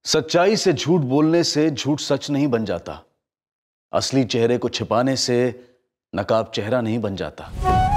सच्चाई से झूठ बोलने से झूठ सच नहीं बन जाता। असली चेहरे को छिपाने से नकाब चेहरा नहीं बन जाता।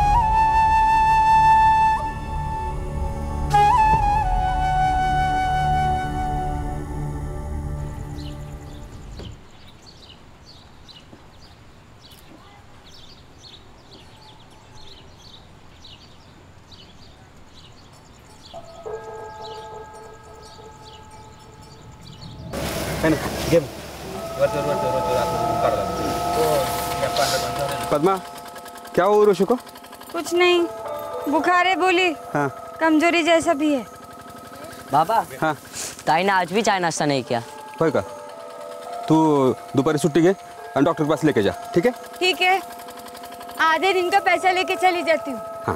पद्मा, क्या हुआ उर्वशी को? कुछ नहीं, बुखार है बोली। हाँ। कमजोरी जैसा भी है। बाबा। हाँ। ताई ने आज भी चाय नाश्ता नहीं किया। होय का? तू दोपहर छुट्टी के और डॉक्टर के पास लेके जा, ठीक है? ठीक है, आधे दिन का पैसा लेके चली जाती हूँ। हाँ।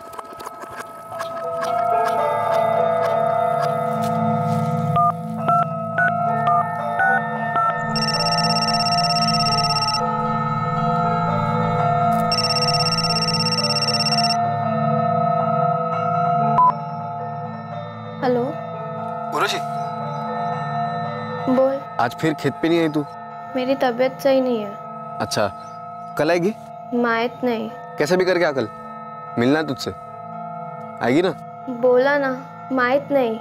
हेलो उर्वशी, बोल। आज फिर खेत पे नहीं आई तू? मेरी तबीयत सही नहीं है। अच्छा, कल आएगी? मायत नहीं। कैसे भी करके आ कल, मिलना तुझसे। आएगी ना? बोला ना, मायत नहीं।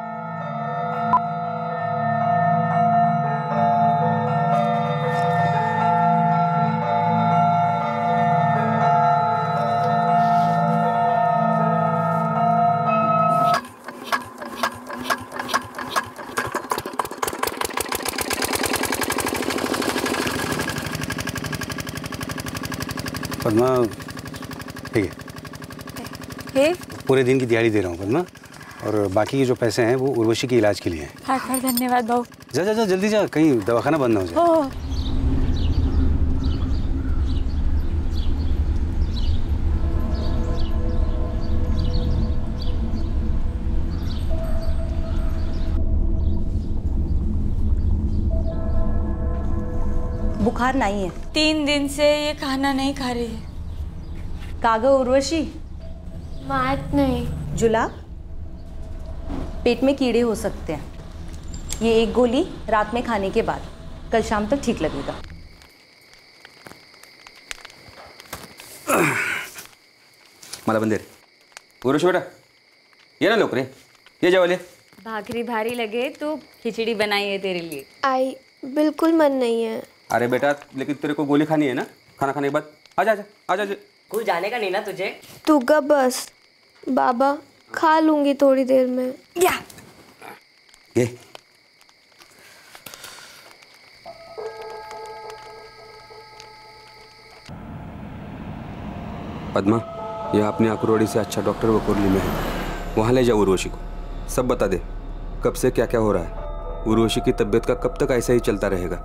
पद्मा, ठीक है, पूरे दिन की दिहाड़ी दे रहा हूँ पद्मा, और बाकी के जो पैसे हैं वो उर्वशी के इलाज के लिए हैं। हाँ, धन्यवाद भाऊ। जा जा जा जल्दी जा, कहीं दवाखाना बंद ना हो जाए। बुखार नहीं है। 3 दिन से ये खाना नहीं खा रही है। कागा उर्वशी? मायत नहीं। जुला, पेट में कीड़े हो सकते हैं। ये एक गोली रात में खाने के बाद, कल शाम तक ठीक लगेगा। मला बंदेर। उर्वशी बेटा, ये ना लोकरे, ये जावले। भाकरी भारी लगे तो खिचड़ी बनाई है तेरे लिए। आई बिल्कुल मन नहीं है। अरे बेटा, लेकिन तेरे को गोली खानी है ना, खाना खाने के बाद। आजा आजा आजा आजा। स्कूल जाने का नहीं ना तुझे? तू गा बस। बाबा, खा लूंगी थोड़ी देर में। या ये पद्मा, ये अपनी अकरोड़ी से अच्छा डॉक्टर वकोरली में है, वहाँ ले जाओ उर्वशी को। सब बता दे कब से क्या क्या हो रहा है। उर्वशी की तबीयत का कब तक ऐसा ही चलता रहेगा।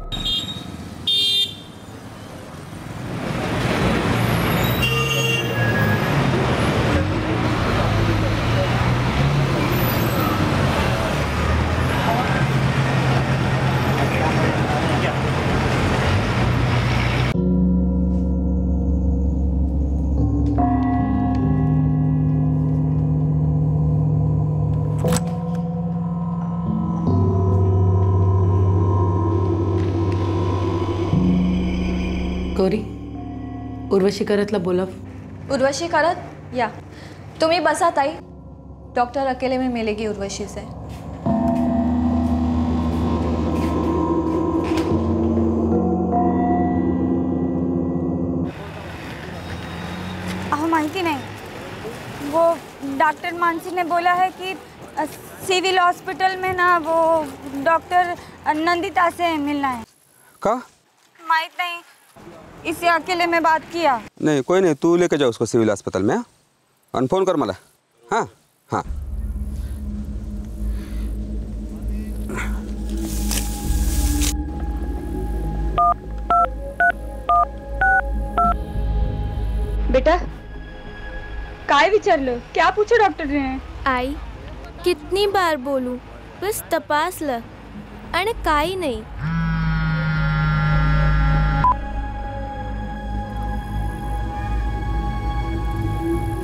गौरी, उर्वशी करतला बोला. उर्वशी करत या तुम्ही बसा ताई, डॉक्टर अकेले में मिलेगी उर्वशी से. माहिती नहीं, वो डॉक्टर मानसी ने बोला है कि सिविल हॉस्पिटल में ना वो डॉक्टर नंदिता से मिलना है. का? माहित नहीं, इसे अकेले में बात किया. नहीं कोई नहीं, तू लेके जा उसको सिविल अस्पताल में. और फोन कर मला. हाँ हाँ. बेटा काय विचारलं, क्या पूछो डॉक्टर ने? आई कितनी बार बोलूं, बस तपास ल आणि काही नाही.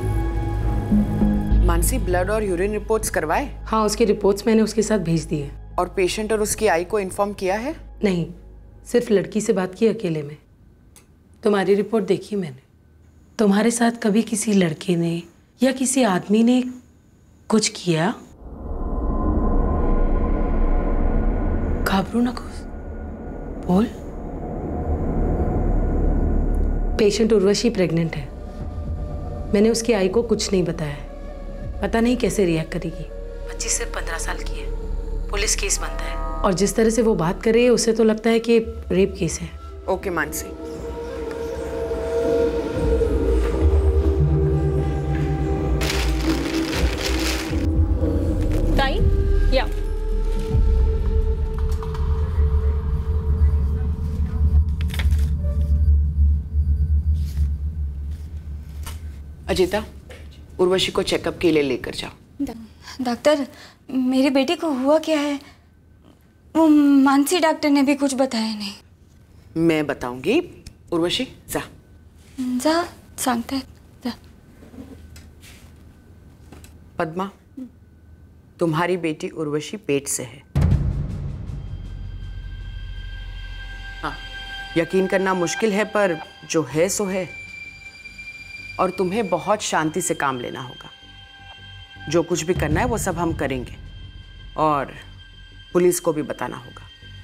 मानसी, ब्लड और यूरिन रिपोर्ट्स करवाए? हाँ, उसकी रिपोर्ट्स मैंने उसके साथ भेज दी है. और पेशेंट और उसकी आई को इन्फॉर्म किया है? नहीं, सिर्फ लड़की से बात की अकेले में। तुम्हारी रिपोर्ट देखी मैंने। तुम्हारे साथ कभी किसी लड़के ने या किसी आदमी ने कुछ किया? घाबरू नको, बोल। पेशेंट उर्वशी प्रेग्नेंट है। मैंने उसकी आई को कुछ नहीं बताया है। पता नहीं कैसे रिएक्ट करेगी। बच्ची सिर्फ 15 साल की है। पुलिस केस बनता है और जिस तरह से वो बात कर रही है उसे तो लगता है कि रेप केस है। ओके मानसी, या अजिता, उर्वशी को चेकअप के लिए लेकर जाओ। डॉक्टर, मेरी बेटी को हुआ क्या है? वो मानसी डॉक्टर ने भी कुछ बताया नहीं। मैं बताऊंगी। उर्वशी जा जा, सांगते जा। पद्मा, तुम्हारी बेटी उर्वशी पेट से है। हाँ, यकीन करना मुश्किल है पर जो है सो है। और तुम्हें बहुत शांति से काम लेना होगा। जो कुछ भी करना है वो सब हम करेंगे और पुलिस को भी बताना होगा।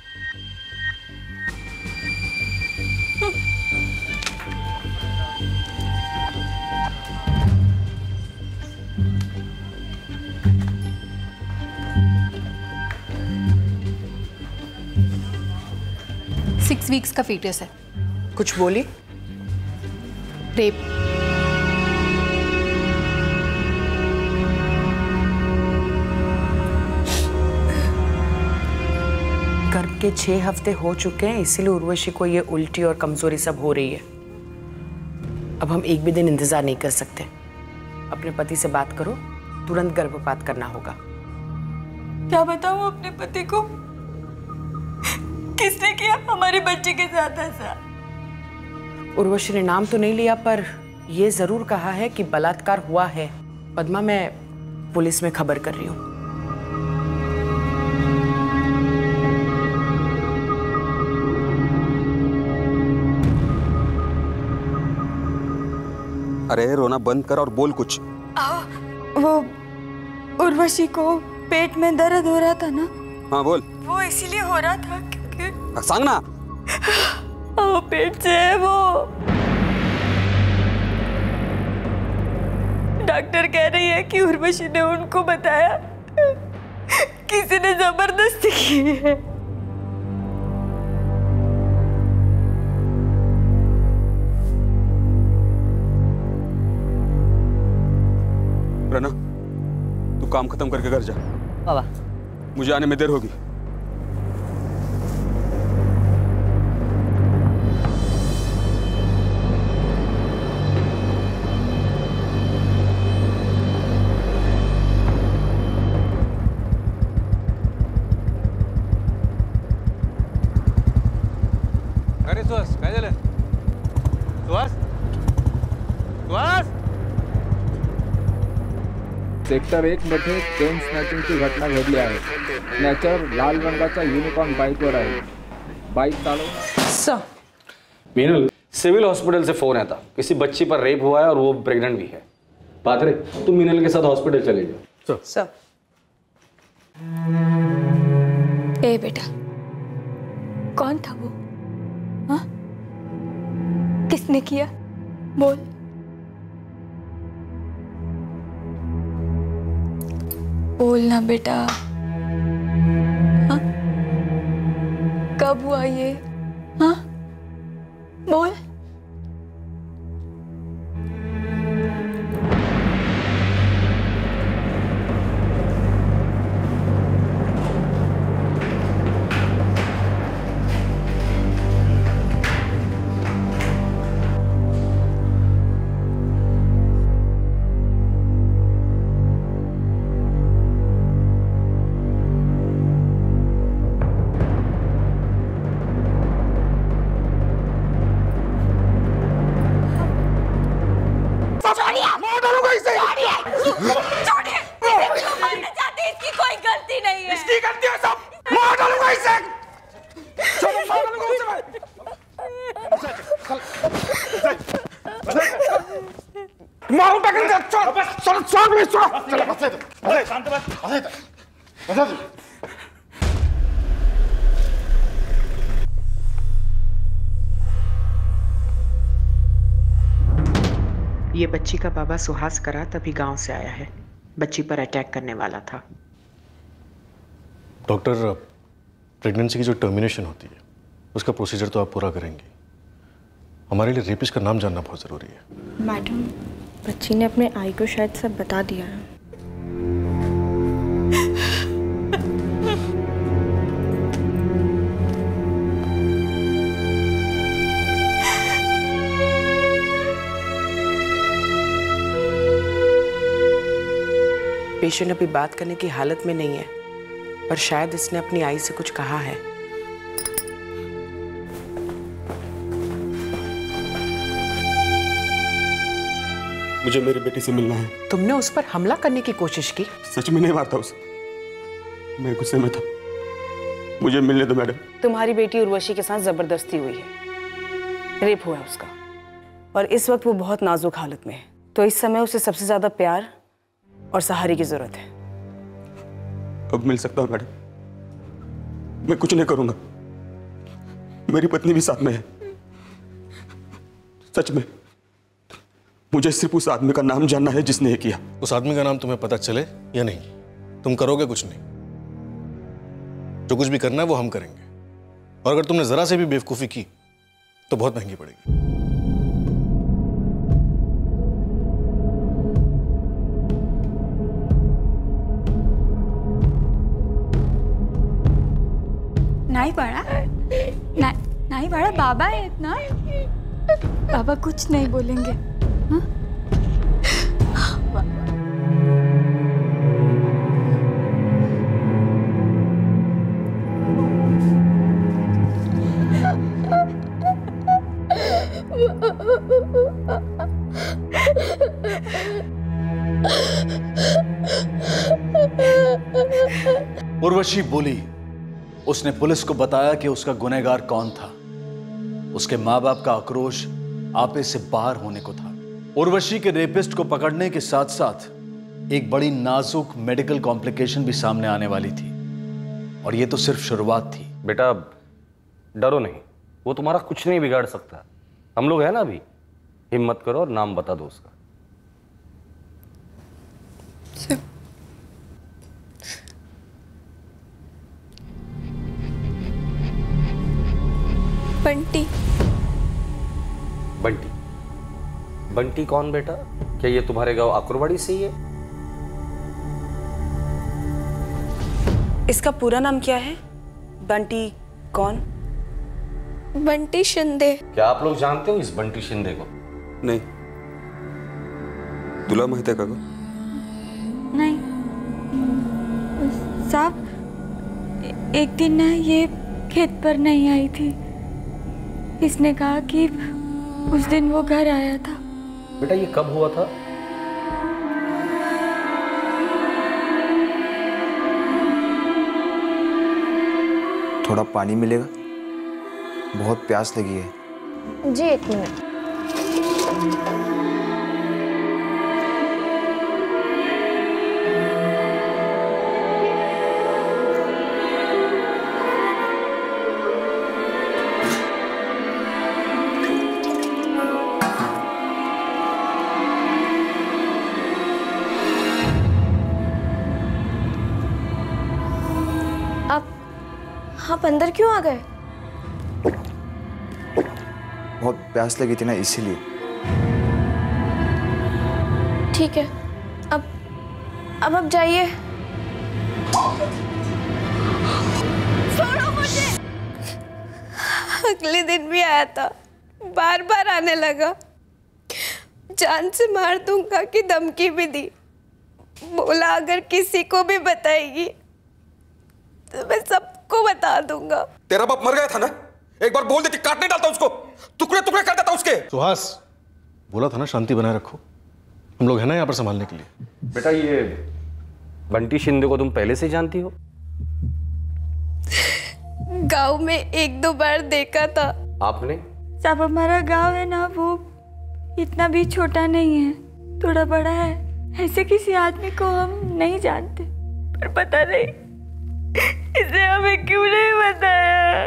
सिक्स वीक्स का फीटस है। कुछ बोली? रेप। गर्भ के 6 हफ्ते हो चुके हैं, इसीलिए उर्वशी को ये उल्टी और कमजोरी सब हो रही है। अब हम एक भी दिन इंतजार नहीं कर सकते। अपने पति से बात करो, तुरंत गर्भपात करना होगा। क्या बताऊं अपने पति को? किसने किया हमारे बच्चे के साथ ऐसा? उर्वशी ने नाम तो नहीं लिया पर यह जरूर कहा है कि बलात्कार हुआ है। पद्मा, मैं पुलिस में खबर कर रही हूँ। अरे रोना बंद कर और बोल कुछ। वो उर्वशी को पेट में दर्द हो रहा था ना। हाँ बोल। वो इसीलिए हो रहा था क्योंकि सांग ना। पेट से है वो। डॉक्टर कह रही है कि उर्वशी ने उनको बताया, किसी ने जबरदस्ती की है। रना, तू काम खत्म करके घर जा। बाबा, मुझे आने में देर होगी। अरे सुहास, काय झालं? सुहास, सुहास! सेक्टर 1 मध्ये चेन स्नॅचिंगची घटना घडली आहे। स्नॅचर लाल रंगाचा युनिकॉर्न बाईकवर आहे। बाइक चालव। मीनल, सिविल हॉस्पिटल से फोन आया था, किसी बच्ची पर रेप हुआ है और वो प्रेग्नेंट भी है। पात्रे, तुम मीनल के साथ हॉस्पिटल चले जाओ। सर। ए बेटा, कौन था वो? हाँ? किसने किया? बोल। बोलना बेटा। हाँ? कब हुआ ये? हाँ? बोल। डालूंगा इसे। चलो मार डालूंगा उसे मैं। मारू टकन का चल चल चल प्लीज चल चल बस ले अरे शांत बस बस ये बच्ची का बाबा सुहास करा तभी गांव से आया है। बच्ची पर अटैक करने वाला था। डॉक्टर, प्रेगनेंसी की जो टर्मिनेशन होती है उसका प्रोसीजर तो आप पूरा करेंगी। हमारे लिए रेपिस्ट का नाम जानना बहुत ज़रूरी है। मैडम, बच्ची ने अपने आई को शायद सब बता दिया है। पेशेंट अभी बात करने की हालत में नहीं है, पर शायद इसने अपनी आई से कुछ कहा है। मुझे मेरी बेटी से मिलना है। तुमने उस पर हमला करने की कोशिश की? सच में नहीं मारता उसे, मैं गुस्से में था। मुझे मिलने दो मैडम। तुम्हारी बेटी उर्वशी के साथ जबरदस्ती हुई है, रेप हुआ है उसका, और इस वक्त वो बहुत नाजुक हालत में है। तो इस समय उसे सबसे ज्यादा प्यार और सहारे की जरूरत है। अब मिल सकता हूँ मैडम? मैं कुछ नहीं करूंगा, मेरी पत्नी भी साथ में है। सच में मुझे सिर्फ उस आदमी का नाम जानना है जिसने ये किया। उस आदमी का नाम तुम्हें पता चले या नहीं, तुम करोगे कुछ नहीं। जो कुछ भी करना है वो हम करेंगे, और अगर तुमने जरा से भी बेवकूफी की तो बहुत महंगी पड़ेगी। नहीं पड़ा नहीं पड़ा। बाबा है इतना, बाबा कुछ नहीं बोलेंगे। हाँ? उर्वशी बोली, उसने पुलिस को बताया कि उसका गुनहगार कौन था। उसके माँ बाप का आक्रोश आपे से बाहर होने को था। उर्वशी के रेपिस्ट को पकड़ने के साथ साथ एक बड़ी नाजुक मेडिकल कॉम्प्लिकेशन भी सामने आने वाली थी, और यह तो सिर्फ शुरुआत थी। बेटा डरो नहीं, वो तुम्हारा कुछ नहीं बिगाड़ सकता। हम लोग हैं ना अभी। हिम्मत करो और नाम बता दो उसका। बंटी। बंटी? बंटी कौन बेटा? क्या ये तुम्हारे गांव आकुरवाड़ी से ही है? इसका पूरा नाम क्या है? बंटी कौन? बंटी शिंदे। क्या आप लोग जानते हो इस बंटी शिंदे को? नहीं। तुला माहित है का? नहीं साहब, एक दिन ना ये खेत पर नहीं आई थी। इसने कहा कि उस दिन वो घर आया था। बेटा ये कब हुआ था? थोड़ा पानी मिलेगा? बहुत प्यास लगी है। जी एक मिनट। आप अंदर क्यों आ गए? बहुत प्यास लगी थी ना, इसीलिए। ठीक है, अब आप जाइए। छोड़ो मुझे। अगले दिन भी आया था, बार बार आने लगा। जान से मार दूंगा की धमकी भी दी। बोला अगर किसी को भी बताएगी तो मैं सबको बता दूंगा। तेरा बाप मर गया था ना, एक बार बोल देती काटने डालता उसको, टुकड़े टुकड़े कर देता उसके। सुहास, बोला था ना शांति बनाए रखो, हम लोग हैं ना यहाँ पर संभालने के लिए। बेटा ये बंटी शिंदे को तुम पहले से जानती हो? गांव में एक दो बार देखा था। आपने? साहब हमारा गांव है ना, वो इतना भी छोटा नहीं है, थोड़ा बड़ा है। ऐसे किसी आदमी को हम नहीं जानते, पर पता नहीं इसे हमें क्यों नहीं बताया।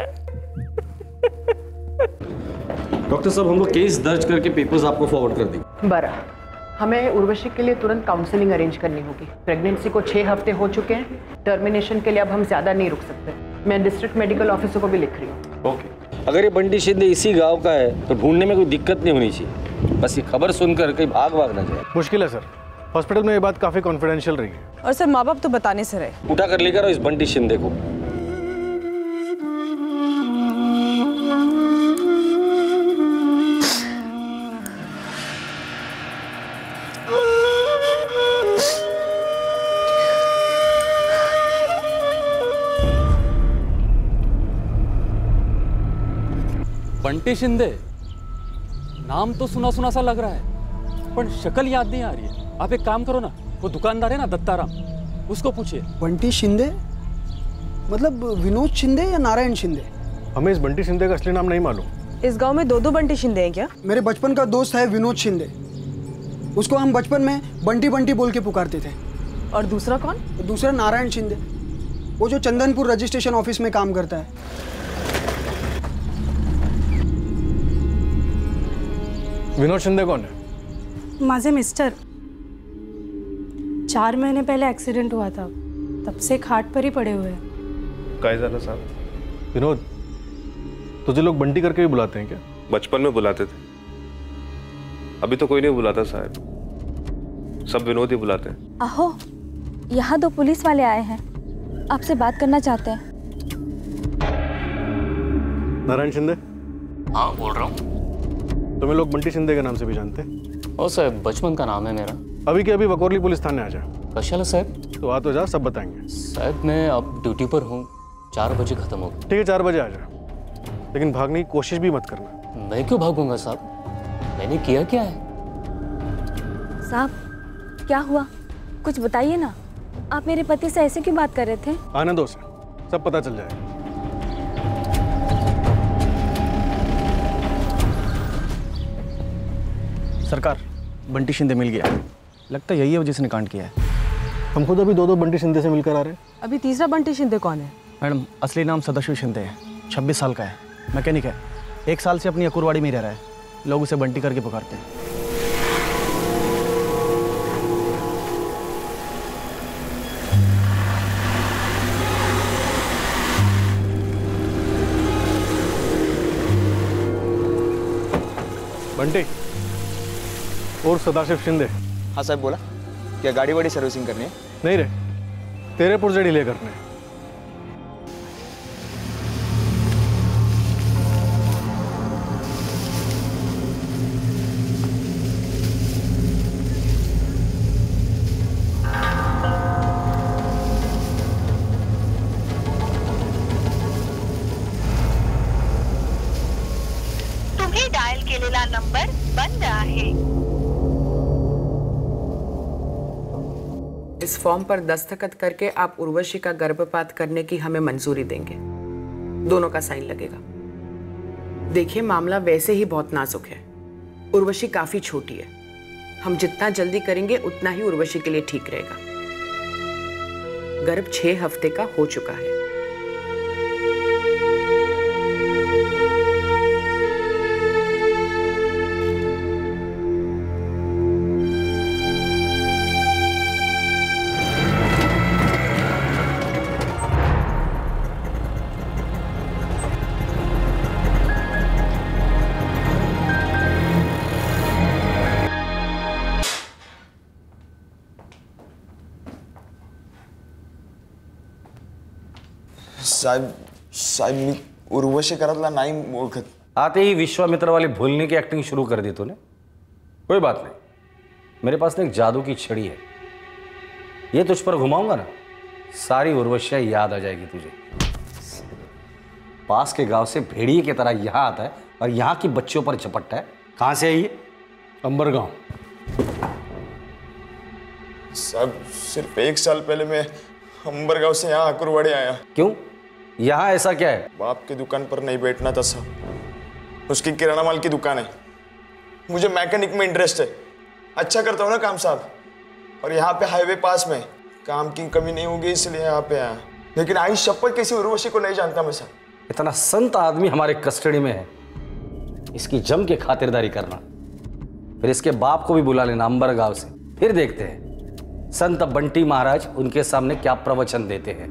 डॉक्टर साहब, हम लोग केस दर्ज करके पेपर्स आपको फॉरवर्ड कर देंगे। बरा, हमें उर्वशी के लिए तुरंत काउंसलिंग अरेंज करनी होगी। प्रेगनेंसी को 6 हफ्ते हो चुके हैं, टर्मिनेशन के लिए अब हम ज़्यादा नहीं रुक सकते। मैं डिस्ट्रिक्ट मेडिकल ऑफिसर को भी लिख रही हूँ। ओके। अगर ये बंटी शिंदे इसी गांव का है तो ढूंढने में कोई दिक्कत नहीं होनी चाहिए। बस ये खबर सुनकर कहीं भाग ना जाए। मुश्किल है सर, हॉस्पिटल में ये बात काफ़ी कॉन्फिडेंशियल रही है। और सर माँ बाप तो बताने से रहे। उठा कर लेकर आओ इस बंटी शिंदे को। बंटी शिंदे नाम तो सुना सुना सा लग रहा है, पर शक्ल याद नहीं आ रही है। आप एक काम करो ना, वो दुकानदार है ना दत्ताराम, उसको पूछिए। बंटी शिंदे मतलब विनोद शिंदे या नारायण शिंदे? हमें इस बंटी शिंदे का असली नाम नहीं मालूम। इस गांव में 2 बंटी शिंदे हैं क्या? मेरे बचपन का दोस्त है विनोद शिंदे, उसको हम बचपन में बंटी बंटी बोल के पुकारते थे। और दूसरा कौन? दूसरा नारायण शिंदे, वो जो चंदनपुर रजिस्ट्रेशन ऑफिस में काम करता है। विनोद शिंदे कौन है? माझे मिस्टर। 4 महीने पहले एक्सीडेंट हुआ था, तब से खाट पर ही पड़े हुए हैं। काय झालं साहब? विनोद, तुझे लोग बंटी करके भी बुलाते हैं क्या? बचपन में बुलाते थे, अभी तो कोई नहीं बुलाता साहब, सब विनोद ही बुलाते हैं। आहो, यहाँ 2 पुलिस वाले आए हैं, आपसे बात करना चाहते हैं। नारायण शिंदे? हाँ बोल रहा हूँ। तुम्हें लोग बंटी शिंदे के नाम से भी जानते हैं? ओ साहब, बचपन का नाम है मेरा। अभी के अभी वकोरली पुलिस थाने आ जा। कशाला साहब? तो आ तो जा, सब बताएंगे। साहब मैं अब ड्यूटी पर हूँ, 4 बजे खत्म होगा। ठीक है, 4 बजे आ जा, लेकिन भागने की कोशिश भी मत करना। मैं क्यों भागूंगा साहब, मैंने किया क्या है? साहब क्या हुआ, कुछ बताइए ना। आप मेरे पति से ऐसे क्यों बात कर रहे थे? आने दो उसे, सब पता चल जाएगा। सरकार, बंटी शिंदे मिल गया। लगता है यही है जिसने कांड किया है। हम खुद अभी 2 बंटी शिंदे से मिलकर आ रहे हैं। अभी तीसरा बंटी शिंदे कौन है? मैडम, असली नाम सदाशिव शिंदे है, 26 साल का है, मैकेनिक है, 1 साल से अपनी अकुरवाड़ी में रह रहा है। लोग उसे बंटी करके पुकारते हैं। बंटी और सदाशिव शिंदे। हाँ साहब, बोला क्या गाड़ी वाड़ी सर्विसिंग करनी है? नहीं रे, तेरे पुर्जे ढीले करने। तुम्ही डायल केलेला नंबर बंद आहे। इस फॉर्म पर दस्तखत करके आप उर्वशी का गर्भपात करने की हमें मंजूरी देंगे। दोनों का साइन लगेगा। देखिए, मामला वैसे ही बहुत नाजुक है, उर्वशी काफी छोटी है। हम जितना जल्दी करेंगे उतना ही उर्वशी के लिए ठीक रहेगा। गर्भ 6 हफ्ते का हो चुका है। साहेब मी उर्वशी घरातला नाही ओळखत। आते ही विश्वामित्र वाली भूलने की एक्टिंग शुरू कर दी तूने। कोई बात नहीं, मेरे पास ना एक जादू की छड़ी है, ये तुझ पर घुमाऊंगा ना, सारी उर्वशियां याद आ जाएगी तुझे। पास के गांव से भेड़िए की तरह यहां आता है और यहां की बच्चियों पर झपटता है। कहां से आई है? अंबर गांव। साहब, सिर्फ 1 साल पहले मैं अंबर गांव से यहाँ अकुरवाड़ी आया। क्यों? यहाँ ऐसा क्या है? बाप की दुकान पर नहीं बैठना था साहब, उसकी किराना माल की दुकान है। मुझे मैकेनिक में इंटरेस्ट है, अच्छा करता हूँ ना काम साहब, और यहाँ पे हाईवे पास में, काम की कमी नहीं होगी इसलिए यहाँ पे आया। लेकिन आई शपथ किसी उर्वशी को नहीं जानता मैं साहब। इतना संत आदमी हमारे कस्टडी में है, इसकी जम के खातिरदारी करना, फिर इसके बाप को भी बुला लेना अंबर गांव से, फिर देखते हैं संत बंटी महाराज उनके सामने क्या प्रवचन देते हैं।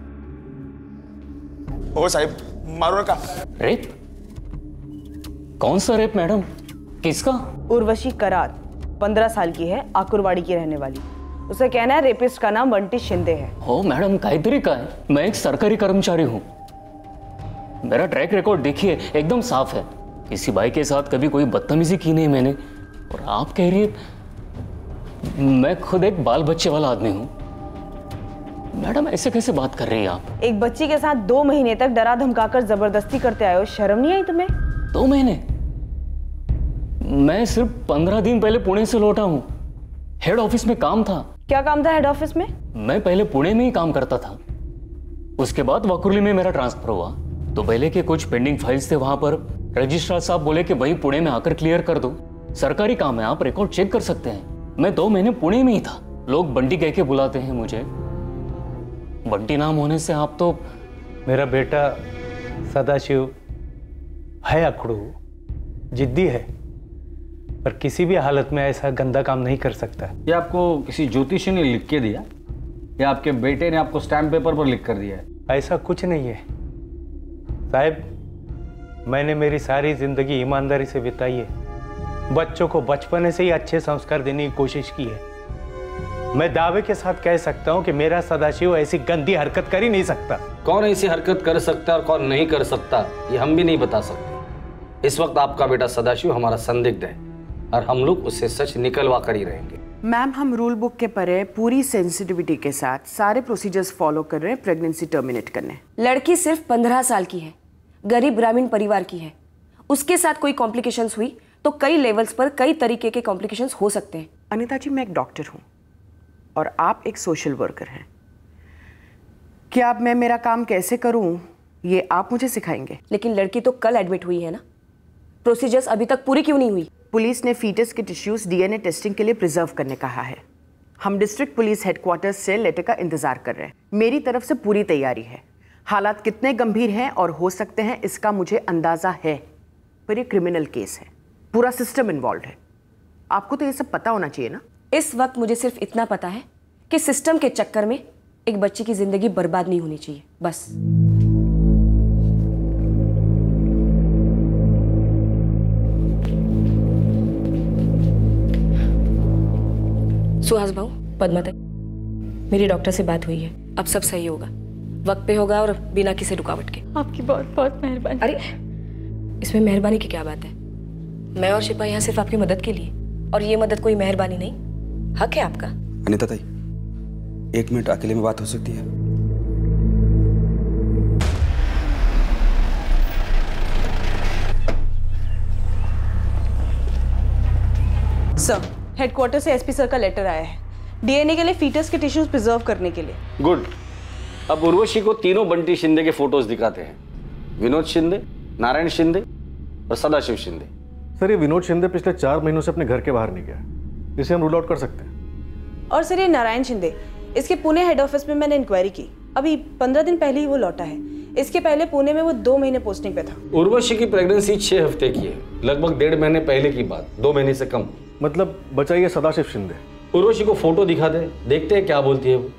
ओ साहिब मारो ना। रेप? कौन सा रेप मैडम? किसका? उर्वशी करात 15 साल की है, आकुरवाड़ी की रहने वाली। उसे कहना है रेपिस्ट का नाम बंटी शिंदे है। हो मैडम, काहीतरी काय, मैं एक सरकारी कर्मचारी हूँ। मेरा ट्रैक रिकॉर्ड देखिए, एकदम साफ है। किसी भाई के साथ कभी कोई बदतमीजी की नहीं मैंने। और आप कह रही है मैं खुद एक बाल बच्चे वाला आदमी हूँ। मैडम ऐसे कैसे बात कर रही हैं आप? एक बच्ची के साथ 2 महीने तक डरा धमकाकर जबरदस्ती करते आए हो, शर्म नहीं आई तुम्हें? 2 महीने? मैं सिर्फ 15 दिन पहले पुणे से लौटा हूँ। हेड ऑफिस में काम था। क्या काम था हेड ऑफिस में? मैं पहले पुणे में ही काम करता था, उसके बाद वकुर्ली में मेरा ट्रांसफर हुआ। तो पहले के कुछ पेंडिंग फाइल्स थे वहां पर। रजिस्ट्रार साहब बोले कि वही पुणे में आकर क्लियर कर दो, सरकारी काम है, आप रिकॉर्ड चेक कर सकते हैं। मैं 2 महीने पुणे में ही था। लोग बंटी कह के बुलाते हैं मुझे। बंटी नाम होने से आप तो। मेरा बेटा सदाशिव है अकड़ू, जिद्दी है, पर किसी भी हालत में ऐसा गंदा काम नहीं कर सकता। ये आपको किसी ज्योतिषी ने लिख के दिया या आपके बेटे ने आपको स्टैम्प पेपर पर लिख कर दिया है? ऐसा कुछ नहीं है साहब, मैंने मेरी सारी जिंदगी ईमानदारी से बिताई है। बच्चों को बचपन से ही अच्छे संस्कार देने की कोशिश की है। मैं दावे के साथ कह सकता हूं कि मेरा सदाशिव ऐसी गंदी हरकत कर ही नहीं सकता। कौन ऐसी हरकत कर सकता है और कौन नहीं कर सकता, ये हम भी नहीं बता सकते। इस वक्त आपका बेटा सदाशिव हमारा संदिग्ध है और हम लोग उससे सच निकलवा कर ही रहेंगे। मैम, हम रूल बुक के परे पूरी सेंसिटिविटी के साथ सारे प्रोसीजर्स फॉलो कर रहे हैं प्रेगनेंसी टर्मिनेट करने। लड़की सिर्फ 15 साल की है, गरीब ग्रामीण परिवार की है। उसके साथ कोई कॉम्प्लिकेशंस हुई तो कई लेवल्स पर कई तरीके के कॉम्प्लिकेशंस हो सकते हैं। अनिता जी, मैं एक डॉक्टर हूँ और आप एक सोशल वर्कर हैं। क्या अब मैं मेरा काम कैसे करूं ये आप मुझे सिखाएंगे? लेकिन लड़की तो कल एडमिट हुई है ना, प्रोसीजर्स अभी तक पूरी क्यों नहीं हुई? पुलिस ने फीटस के टिश्यूज डीएनए टेस्टिंग के लिए प्रिजर्व करने कहा है। हम डिस्ट्रिक्ट पुलिस हेडक्वार्टर्स से लेटर का इंतजार कर रहे हैं। मेरी तरफ से पूरी तैयारी है। हालात कितने गंभीर हैं और हो सकते हैं इसका मुझे अंदाजा है, पर ये क्रिमिनल केस है, पूरा सिस्टम इन्वॉल्व है। आपको तो ये सब पता होना चाहिए ना। इस वक्त मुझे सिर्फ इतना पता है कि सिस्टम के चक्कर में एक बच्ची की जिंदगी बर्बाद नहीं होनी चाहिए, बस। सुहास भाऊ, पद्मावती, मेरी डॉक्टर से बात हुई है। अब सब सही होगा, वक्त पे होगा और बिना किसी रुकावट के। आपकी बहुत बहुत मेहरबानी। अरे इसमें मेहरबानी की क्या बात है? मैं और शिपा यहाँ सिर्फ आपकी मदद के लिए, और ये मदद कोई मेहरबानी नहीं, हक है आपका। अनिता ताई, 1 मिनट अकेले में बात हो सकती है? सर, हेडक्वार्टर से एसपी सर का लेटर आया है डीएनए के लिए फीटस के टिश्यूज प्रिजर्व करने के लिए। गुड। अब उर्वशी को तीनों बंटी शिंदे के फोटोज दिखाते हैं, विनोद शिंदे, नारायण शिंदे और सदाशिव शिंदे। सर, ये विनोद शिंदे पिछले 4 महीनों से अपने घर के बाहर नहीं गया, इसे हम रूल आउट कर सकते हैं। और सर, ये नारायण शिंदे, इसके पुणे हेड ऑफिस में मैंने इंक्वायरी की, अभी 15 दिन पहले ही वो लौटा है। इसके पहले पुणे में वो 2 महीने पोस्टिंग पे था। उर्वशी की प्रेगनेंसी 6 हफ्ते की है, लगभग 1.5 महीने पहले की बात, 2 महीने से कम। मतलब बचाइए सदाशिव शिंदे। उर्वशी को फोटो दिखा दे, देखते हैं क्या बोलती है वो।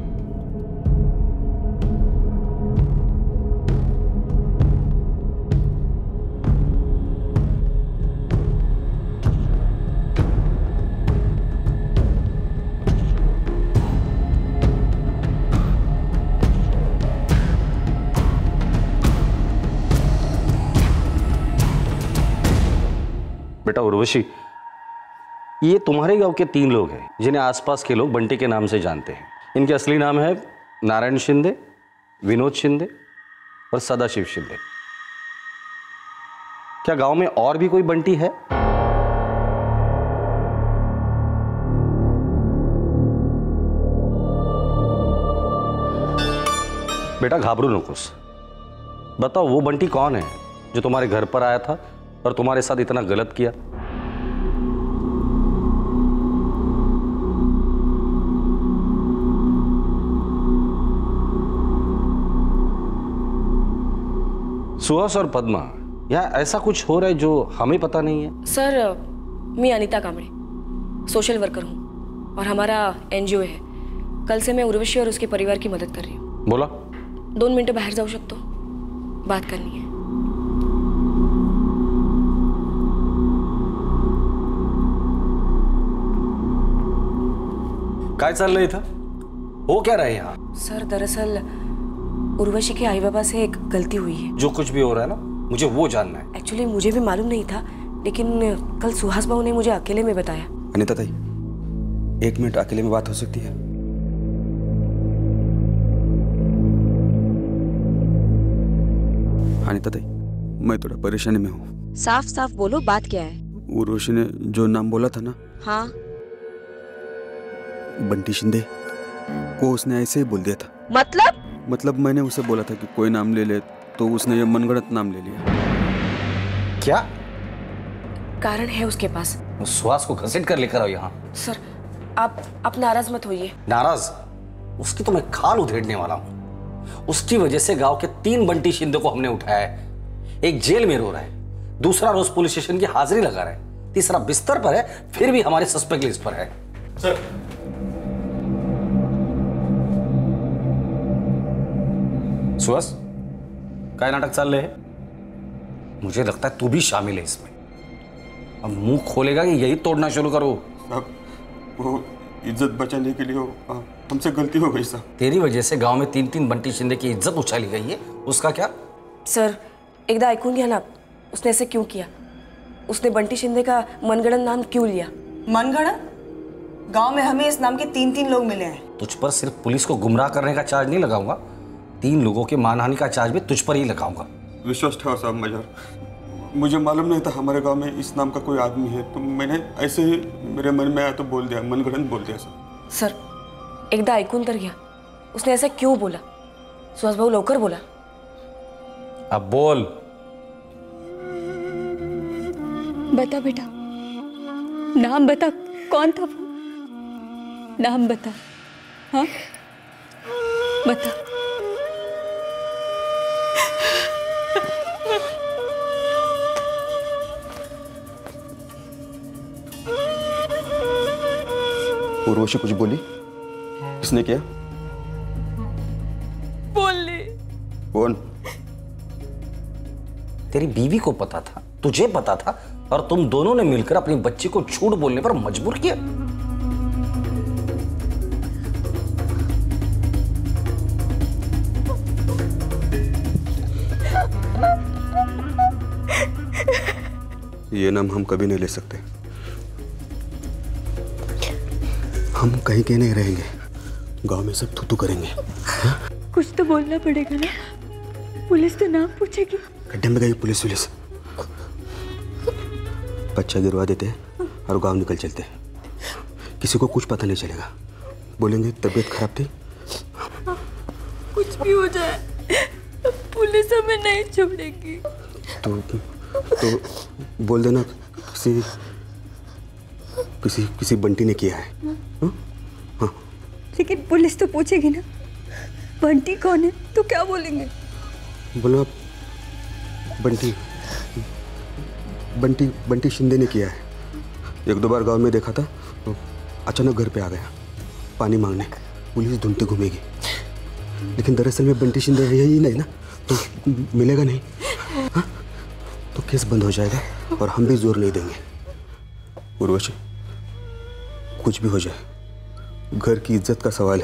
बेटा उर्वशी, ये तुम्हारे गांव के 3 लोग हैं जिन्हें आसपास के लोग बंटी के नाम से जानते हैं। इनके असली नाम है नारायण शिंदे, विनोद शिंदे और सदाशिव शिंदे। क्या गांव में और भी कोई बंटी है? बेटा घाबरू नकोस, बताओ वो बंटी कौन है जो तुम्हारे घर पर आया था और तुम्हारे साथ इतना गलत किया? सुहास और पद्मा, यहाँ ऐसा कुछ हो रहा है जो हमें पता नहीं है? सर, मैं अनीता कांबळे, सोशल वर्कर हूँ और हमारा एनजीओ है। कल से मैं उर्वशी और उसके परिवार की मदद कर रही हूँ। बोला 2 मिनट बाहर जाऊ शकतो? बात करनी है। काय चाललंय इथं? हो क्या रहा है यहाँ? सर, दरअसल उर्वशी के आई बाबा से एक गलती हुई है। जो कुछ भी हो रहा है ना, मुझे वो जानना है। एक्चुअली मुझे भी मालूम नहीं था, लेकिन कल सुहास बाबू ने मुझे अकेले में बताया। अनीता ताई, 1 मिनट अकेले में बात हो सकती है? अनीता ताई, मैं थोड़ा परेशानी में हूँ। साफ साफ बोलो, बात क्या है? उर्वशी ने जो नाम बोला था ना, हाँ, बंटी शिंदे, वो उसने ऐसे ही बोल दिया था। मतलब मैंने उसे बोला था कि कोई नाम ले ले, तो उसने ये मनगढ़ंत नाम ले लिया। क्या कारण है उसके पास? सुहास को घसीट कर लेकर आओ यहाँ। सर, आप नाराज मत होइए। नाराज? उसकी तो मैं खाल उधेड़ने वाला हूँ। उसकी वजह से गांव के 3 बंटी शिंदे को हमने उठाया है। एक जेल में रो रहा है, दूसरा रोज पुलिस स्टेशन की हाजिरी लगा रहा है, तीसरा बिस्तर पर है, फिर भी हमारे सस्पेक्ट लिस्ट पर है। सर, सुहास, काय नाटक चल रहे हैं? मुझे लगता है तू भी शामिल है इसमें। अब मुंह खोलेगा कि यही तोड़ना शुरू करो। साहब, वो इज्जत बचाने के लिए हमसे गलती हो गई साहब। तेरी वजह से गांव में 3-3 बंटी शिंदे की इज्जत उछाली गई है, उसका क्या? सर, एकदा ऐकून घ्या ना, उसने ऐसे क्यों किया? उसने बंटी शिंदे का मनगढ़ंत नाम क्यों लिया? मनगढ़ंत? गांव में हमें इस नाम के 3-3 लोग मिले हैं। तुझ पर सिर्फ पुलिस को गुमराह करने का चार्ज नहीं लगाऊंगा, 3 लोगों के मानहानि का चार्ज भी तुझ पर ही लगाऊंगा। विश्वास ठहर साहब मजार, मुझे मालूम नहीं था हमारे गांव में इस नाम का कोई आदमी है, तो मैंने ऐसे ही मेरे मन में आया तो बोल दिया, मनगढ़ंत बोल दिया सर। एकदा ऐकून तर घ्या, उसने ऐसा क्यों बोला? सुहास भाऊ, लवकर बोला। अब बोल। बता बेटा, नाम बता, कौन था वो? नाम बता। हाँ, बता। उर्वशी कुछ बोली? किसने किया? बोली। कौन? तेरी बीवी को पता था, तुझे पता था, और तुम दोनों ने मिलकर अपनी बच्ची को झूठ बोलने पर मजबूर किया। ये नाम हम कभी नहीं ले सकते। हम कहीं के नहीं रहेंगे, गांव में सब थू-थू करेंगे। कुछ तो बोलना पड़ेगा ना, पुलिस तो नाम पूछेगी। गड्ढे में गई पुलिस बच्चा गिरवा देते हैं और गांव निकल चलते हैं, किसी को कुछ पता नहीं चलेगा। बोलेंगे तबीयत खराब थी। कुछ भी हो जाए, पुलिस हमें नहीं छोड़ेगी। तो बोल देना किसी बंटी ने किया है। हाँ। लेकिन पुलिस तो पूछेगी ना, बंटी कौन है, तो क्या बोलेंगे? बोलो बंटी शिंदे ने किया है। 1-2 बार गांव में देखा था, तो अचानक घर पे आ गया पानी मांगने। पुलिस ढूंढते घूमेगी, लेकिन दरअसल में बंटी शिंदे यही नहीं ना, तो मिलेगा नहीं। हाँ? तो केस बंद हो जाएगा और हम भी जोर नहीं देंगे। उर्वशी, कुछ भी हो जाए, घर की इज्जत का सवाल है।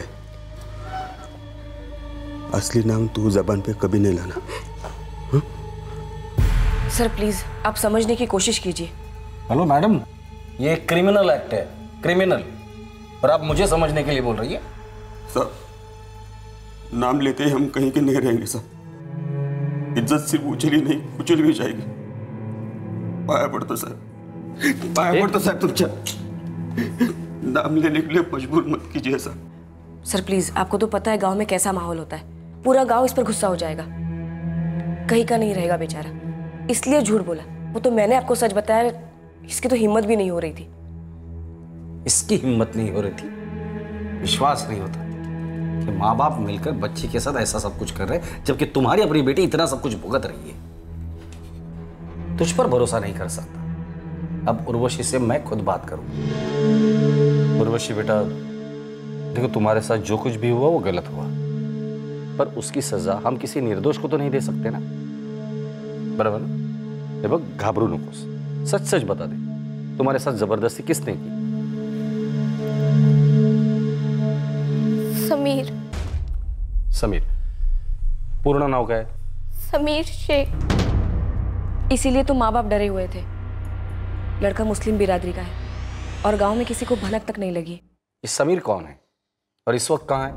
असली नाम तू जबान पे कभी नहीं लाना। हा? सर प्लीज, आप समझने की कोशिश कीजिए। हेलो मैडम, ये क्रिमिनल एक्ट है, क्रिमिनल, और आप मुझे समझने के लिए बोल रही है? सर, नाम लेते ही हम कहीं के नहीं रहेंगे सर। इज्जत सिर्फ उछली नहीं, कुचल भी जाएगी। पाया पड़ता सर, पाया पड़ता सर, तुमच्या नाम लेने के लिए मजबूर मत कीजिए सर। सर प्लीज, आपको तो पता है गांव में कैसा माहौल होता है, पूरा गांव इस पर गुस्सा हो जाएगा। कहीं का नहीं रहेगा बेचारा, इसलिए झूठ बोला। वो तो मैंने आपको सच बताया, इसकी तो हिम्मत भी नहीं हो रही थी। इसकी हिम्मत नहीं हो रही थी, विश्वास नहीं होता कि माँ बाप मिलकर बच्ची के साथ ऐसा सब कुछ कर रहे हैं, जबकि तुम्हारी अपनी बेटी इतना सब कुछ भुगत रही है। तुझ पर भरोसा नहीं कर सकता। अब उर्वशी से मैं खुद बात करूं। उर्वशी बेटा, देखो तुम्हारे साथ जो कुछ भी हुआ वो गलत हुआ, पर उसकी सजा हम किसी निर्दोष को तो नहीं दे सकते ना, बराबर ना? देखो घाबरू नकोस, सच सच बता दे, तुम्हारे साथ जबरदस्ती किसने की? समीर। समीर। पूर्ण नाम क्या है? समीर शेख। इसीलिए तो माँ बाप डरे हुए थे। लड़का मुस्लिम बिरादरी का है और गांव में किसी को भनक तक नहीं लगी। ये समीर कौन है और इस वक्त कहाँ है?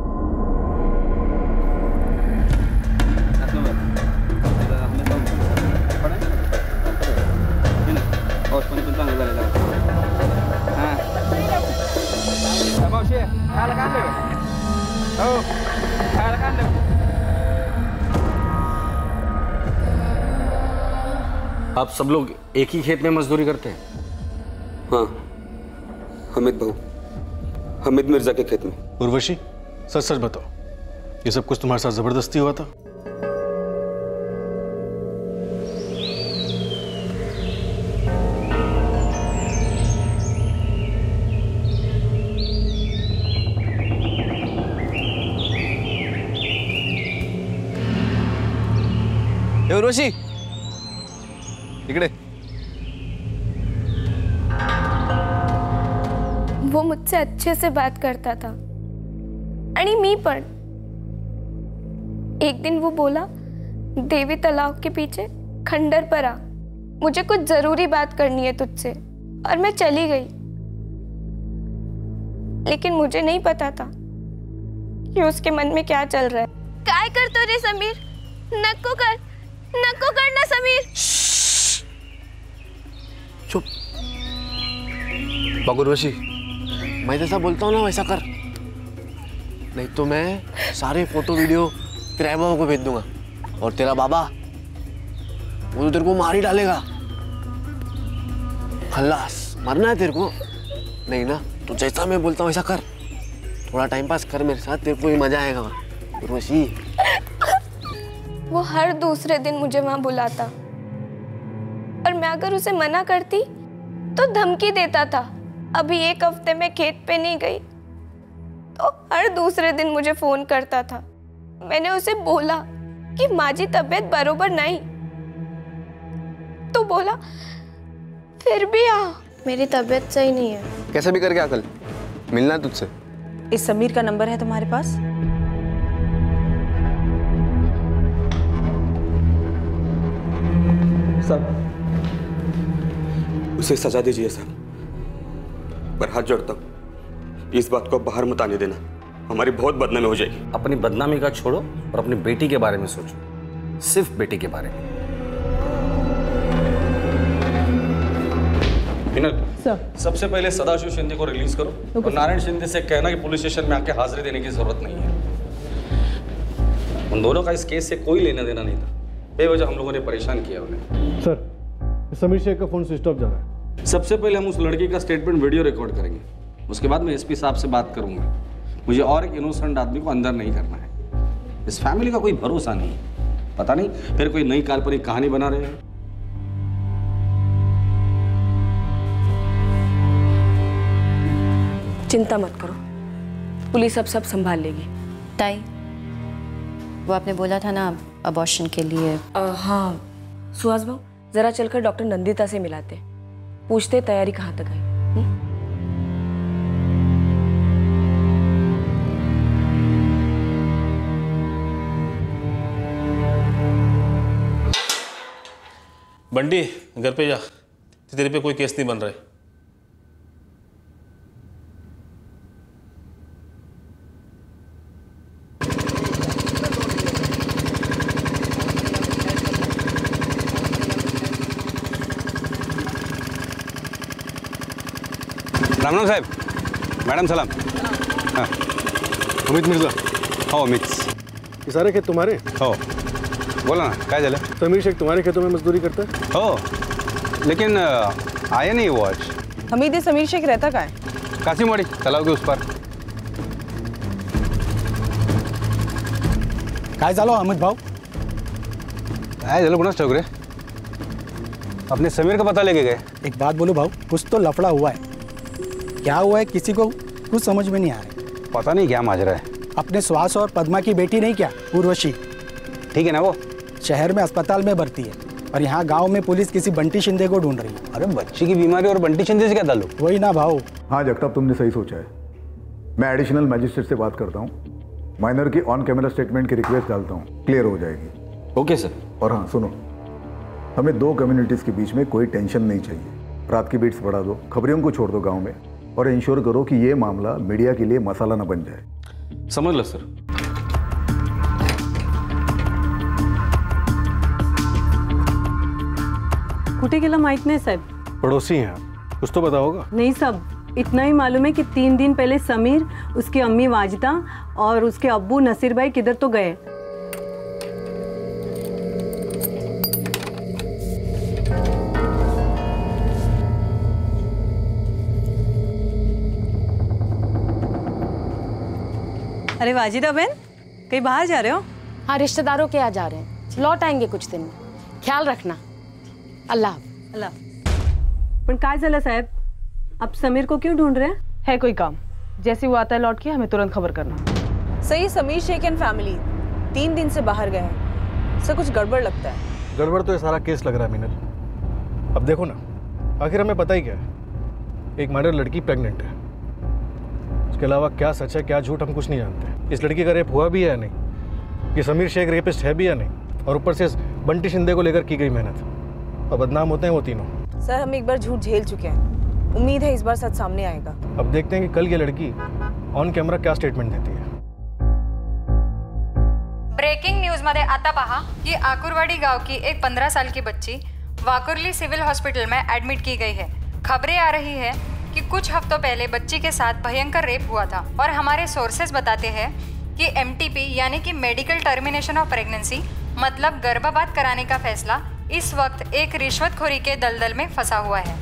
आप सब लोग एक ही खेत में मजदूरी करते हैं? हाँ, हमिद भाऊ, हमिद मिर्जा के खेत में। उर्वशी, सच सच बताओ, ये सब कुछ तुम्हारे साथ जबरदस्ती हुआ था? उर्वशी, इकडे। वो मुझसे अच्छे से बात करता था आणि मी पण। एक दिन वो बोला, देवी तालाब के पीछे खंडर पर आ, मुझे कुछ जरूरी बात करनी है तुझसे। और मैं चली गई, लेकिन मुझे नहीं पता था कि उसके मन में क्या चल रहा है। काय करतो रे समीर? नको करना समीर। चुप। उर्वशी, मैं जैसा बोलता हूँ ना वैसा कर, नहीं तो मैं सारे फोटो वीडियो तेरे बाबा को भेज दूंगा और तेरा बाबा वो तो तेरे को मार ही डालेगा। खल्लास, मरना है तेरे को? नहीं ना, तो जैसा मैं बोलता हूँ वैसा कर। थोड़ा टाइम पास कर मेरे साथ, तेरे को ही मजा आएगा। उर्वशी, वो हर दूसरे दिन मुझे वहां बुलाता और मैं अगर उसे मना करती तो धमकी देता था। अभी एक हफ्ते में खेत पे नहीं गई तो हर दूसरे दिन मुझे फोन करता था। मैंने उसे बोला कि माँ जी तबीयत बरोबर नहीं, तो बोला फिर भी आ, मेरी तबीयत सही नहीं है। कैसे भी करके आ, कल मिलना है तुझसे। इस समीर का नंबर है तुम्हारे पास? साहब, उसे सजा दीजिए साहब, पर हाथ जोड़ता हूं, इस बात को बाहर मत आने देना, हमारी बहुत बदनामी हो जाएगी। अपनी बदनामी का छोड़ो और अपनी बेटी के बारे में सोचो, सिर्फ बेटी के बारे में। सबसे पहले सदाशिव शिंदे को रिलीज करो और नारायण शिंदे से कहना कि पुलिस स्टेशन में आके हाजिरी देने की जरूरत नहीं है। उन दोनों का इस केस से कोई लेना देना नहीं था, बेवजह हम लोगों ने परेशान किया उन्हें। सर, समीर शेख का फोन स्विच ऑफ जा रहा है। सबसे पहले हम उस लड़की का स्टेटमेंट वीडियो रिकॉर्ड करेंगे, उसके बाद मैं एसपी साहब से बात करूंगा। मुझे और एक इनोसेंट आदमी को अंदर नहीं करना है। इस फैमिली का कोई भरोसा नहीं, पता नहीं फिर कोई नई काल्पनिक कहानी बना रहे हैं। चिंता मत करो, पुलिस अब सब संभाल लेगी। ताई, वो आपने बोला था ना अबॉर्शन के लिए। हाँ सुहास भाऊ, जरा चलकर डॉक्टर नंदिता से मिलाते, पूछते तैयारी कहाँ तक आई। बंटी, घर पे जा, तेरे पे कोई केस नहीं बन रहा है। राम राम साहब, मैडम सलाम। हाँ, 'अमित मिर्जा। हो अमित। ये सारे खेत तुम्हारे? हो। बोला ना, काय झालं? समीर शेख तुम्हारे खेतों में मजदूरी करता है? हो, लेकिन आया नहीं वो आज। हमीद, ये समीर शेख रहता कहाँ है? कासीमवाड़ी तालाब के उस पार। काय झालं अहमद भाऊ? काय झालं कुणास ठाऊक रे? अपने समीर का पता लेके गए। एक बात बोलो भाऊ, कुछ तो लफड़ा हुआ है। क्या हुआ है किसी को कुछ समझ में नहीं आ रहा। पता नहीं क्या माजरा है। अपने सुहास और पद्मा की बेटी नहीं क्या, उर्वशी? ठीक है ना, वो शहर में अस्पताल में भर्ती है और यहाँ गांव में पुलिस किसी बंटी शिंदे को ढूंढ रही है। अरे बच्ची की बीमारी और बंटी शिंदे से क्या ताल्लुक? वही ना भाऊ। हाँ जगताप, तुमने सही सोचा है। मैं एडिशनल मैजिस्ट्रेट से बात करता हूँ, माइनर की ऑन कैमरा स्टेटमेंट की रिक्वेस्ट डालता हूँ, क्लियर हो जाएगी। Okay sir. और हाँ सुनो, हमें दो कम्युनिटीज़ के बीच में कोई टेंशन नहीं चाहिए। रात की बीट्स बढ़ा दो, खबरियों को छोड़ दो गांव में, और इंश्योर करो कि ये मामला मीडिया के लिए मसाला न बन जाए। समझ लो सर। कुठे गेला माहित नाही साहेब। पड़ोसी हैं आप, कुछ तो पता होगा। नहीं साहब, इतना ही मालूम है कि 3 दिन पहले समीर, उसकी अम्मी वाजिदा और उसके अब्बू नसीर भाई किधर तो गए। अरे वाजिदा बहन, कहीं बाहर जा रहे हो? हाँ, रिश्तेदारों के यहाँ जा रहे हैं, लौट आएंगे कुछ दिन में, ख्याल रखना। अल्लाह अल्लाह। पण काय झालं साहेब, आप समीर को क्यों ढूंढ रहे हैं? है कोई काम, जैसे वो आता है लौट के हमें तुरंत खबर करना। सही, समीर शेख एंड फैमिली 3 दिन से बाहर गए हैं, सर कुछ गड़बड़ लगता है। गड़बड़ तो ये सारा केस लग रहा है मीनल। अब देखो ना, आखिर हमें पता ही क्या है, एक माइनर लड़की प्रेग्नेंट है। इसके अलावा क्या सच है क्या झूठ हम कुछ नहीं जानते। इस लड़की का रेप हुआ भी है या नहीं, ये समीर शेख रेपिस्ट है भी या नहीं, और ऊपर से बंटी शिंदे को लेकर की गई मेहनत, और बदनाम होते हैं वो तीनों। सर हम एक बार झूठ झेल चुके हैं, उम्मीद है इस बार सच सामने आएगा। अब देखते हैं कि कल ये लड़की ऑन कैमरा क्या स्टेटमेंट देती है। ब्रेकिंग न्यूज मध्ये आता पहा की आकुरवाडी गांव की एक 15 साल की बच्ची वाकुर्ली सिविल हॉस्पिटल में एडमिट की गई है। खबरें आ रही है कि कुछ हफ्तों पहले बच्ची के साथ भयंकर रेप हुआ था, और हमारे सोर्सेज बताते हैं कि MTP यानी कि मेडिकल टर्मिनेशन ऑफ प्रेगनेंसी मतलब गर्भपात कराने का फैसला इस वक्त एक रिश्वतखोरी के दलदल में फंसा हुआ है।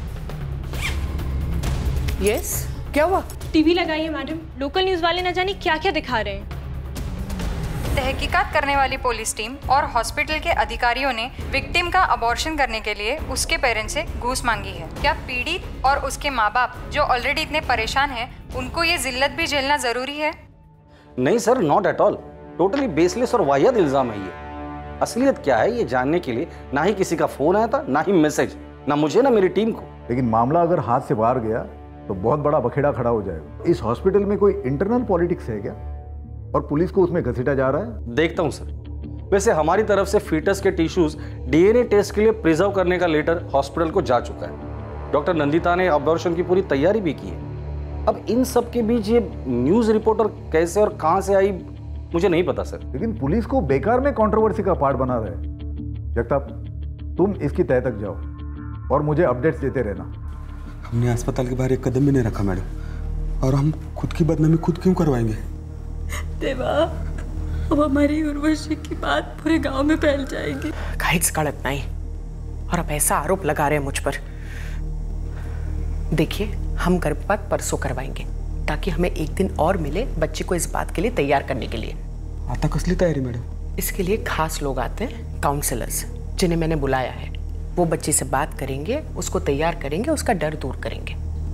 यस, क्या हुआ? टीवी लगाइए मैडम, लोकल न्यूज वाले न जाने क्या क्या दिखा रहे हैं। तहकीकात करने वाली पुलिस टीम और हॉस्पिटल के अधिकारियों ने विक्टिम का अबॉर्शन करने के लिए उसके पेरेंट्स से घूस मांगी है। क्या पीड़ित और उसके माँ बाप जो ऑलरेडी इतने परेशान हैं, उनको ये जिल्लत भी झेलना जरूरी है? नहीं sir, not at all. Totally baseless और वाहियात इल्जाम है ये। असलियत क्या है ये जानने के लिए ना ही किसी का फोन आया था, ना ही मैसेज, ना मुझे ना मेरी टीम को। लेकिन मामला अगर हाथ से बाहर गया तो बहुत बड़ा बखेड़ा खड़ा हो जाएगा। इस हॉस्पिटल में कोई इंटरनल पॉलिटिक्स है क्या, और पुलिस को उसमें घसीटा जा रहा है? देखता हूं सर। वैसे हमारी तरफ से फीटस के टिश्यूज DNA टेस्ट के लिए प्रिजर्व करने का लेटर हॉस्पिटल को जा चुका है। डॉक्टर नंदिता ने अबॉर्शन की पूरी तैयारी भी की है। अब इन सब के बीच ये न्यूज रिपोर्टर कैसे और कहां से आई मुझे नहीं पता सर। लेकिन पुलिस को बेकार में कंट्रोवर्सी का पार्ट बना रहे। जगताप, तुम इसकी तह तक जाओ और मुझे अपडेट्स देते रहना। हमने अस्पताल के बाहर एक कदम भी नहीं रखा मैडम, और हम खुद की बदनामी खुद क्यों करवाएंगे? देवा, अब हमारी उर्वशी की बात पूरे गांव में फैल जाएगी। काहीच कळत नाही, और अब ऐसा आरोप लगा रहे हैं मुझ पर। देखिए, हम गर्भपात परसों करवाएंगे ताकि हमें एक दिन और मिले बच्चे को इस बात के लिए तैयार करने के लिए। आता कसली तैयारी मैडम? इसके लिए खास लोग आते हैं, काउंसलर्स, जिन्हें मैंने बुलाया है। वो बच्चे से बात करेंगे, उसको तैयार करेंगे, उसका डर दूर करेंगे।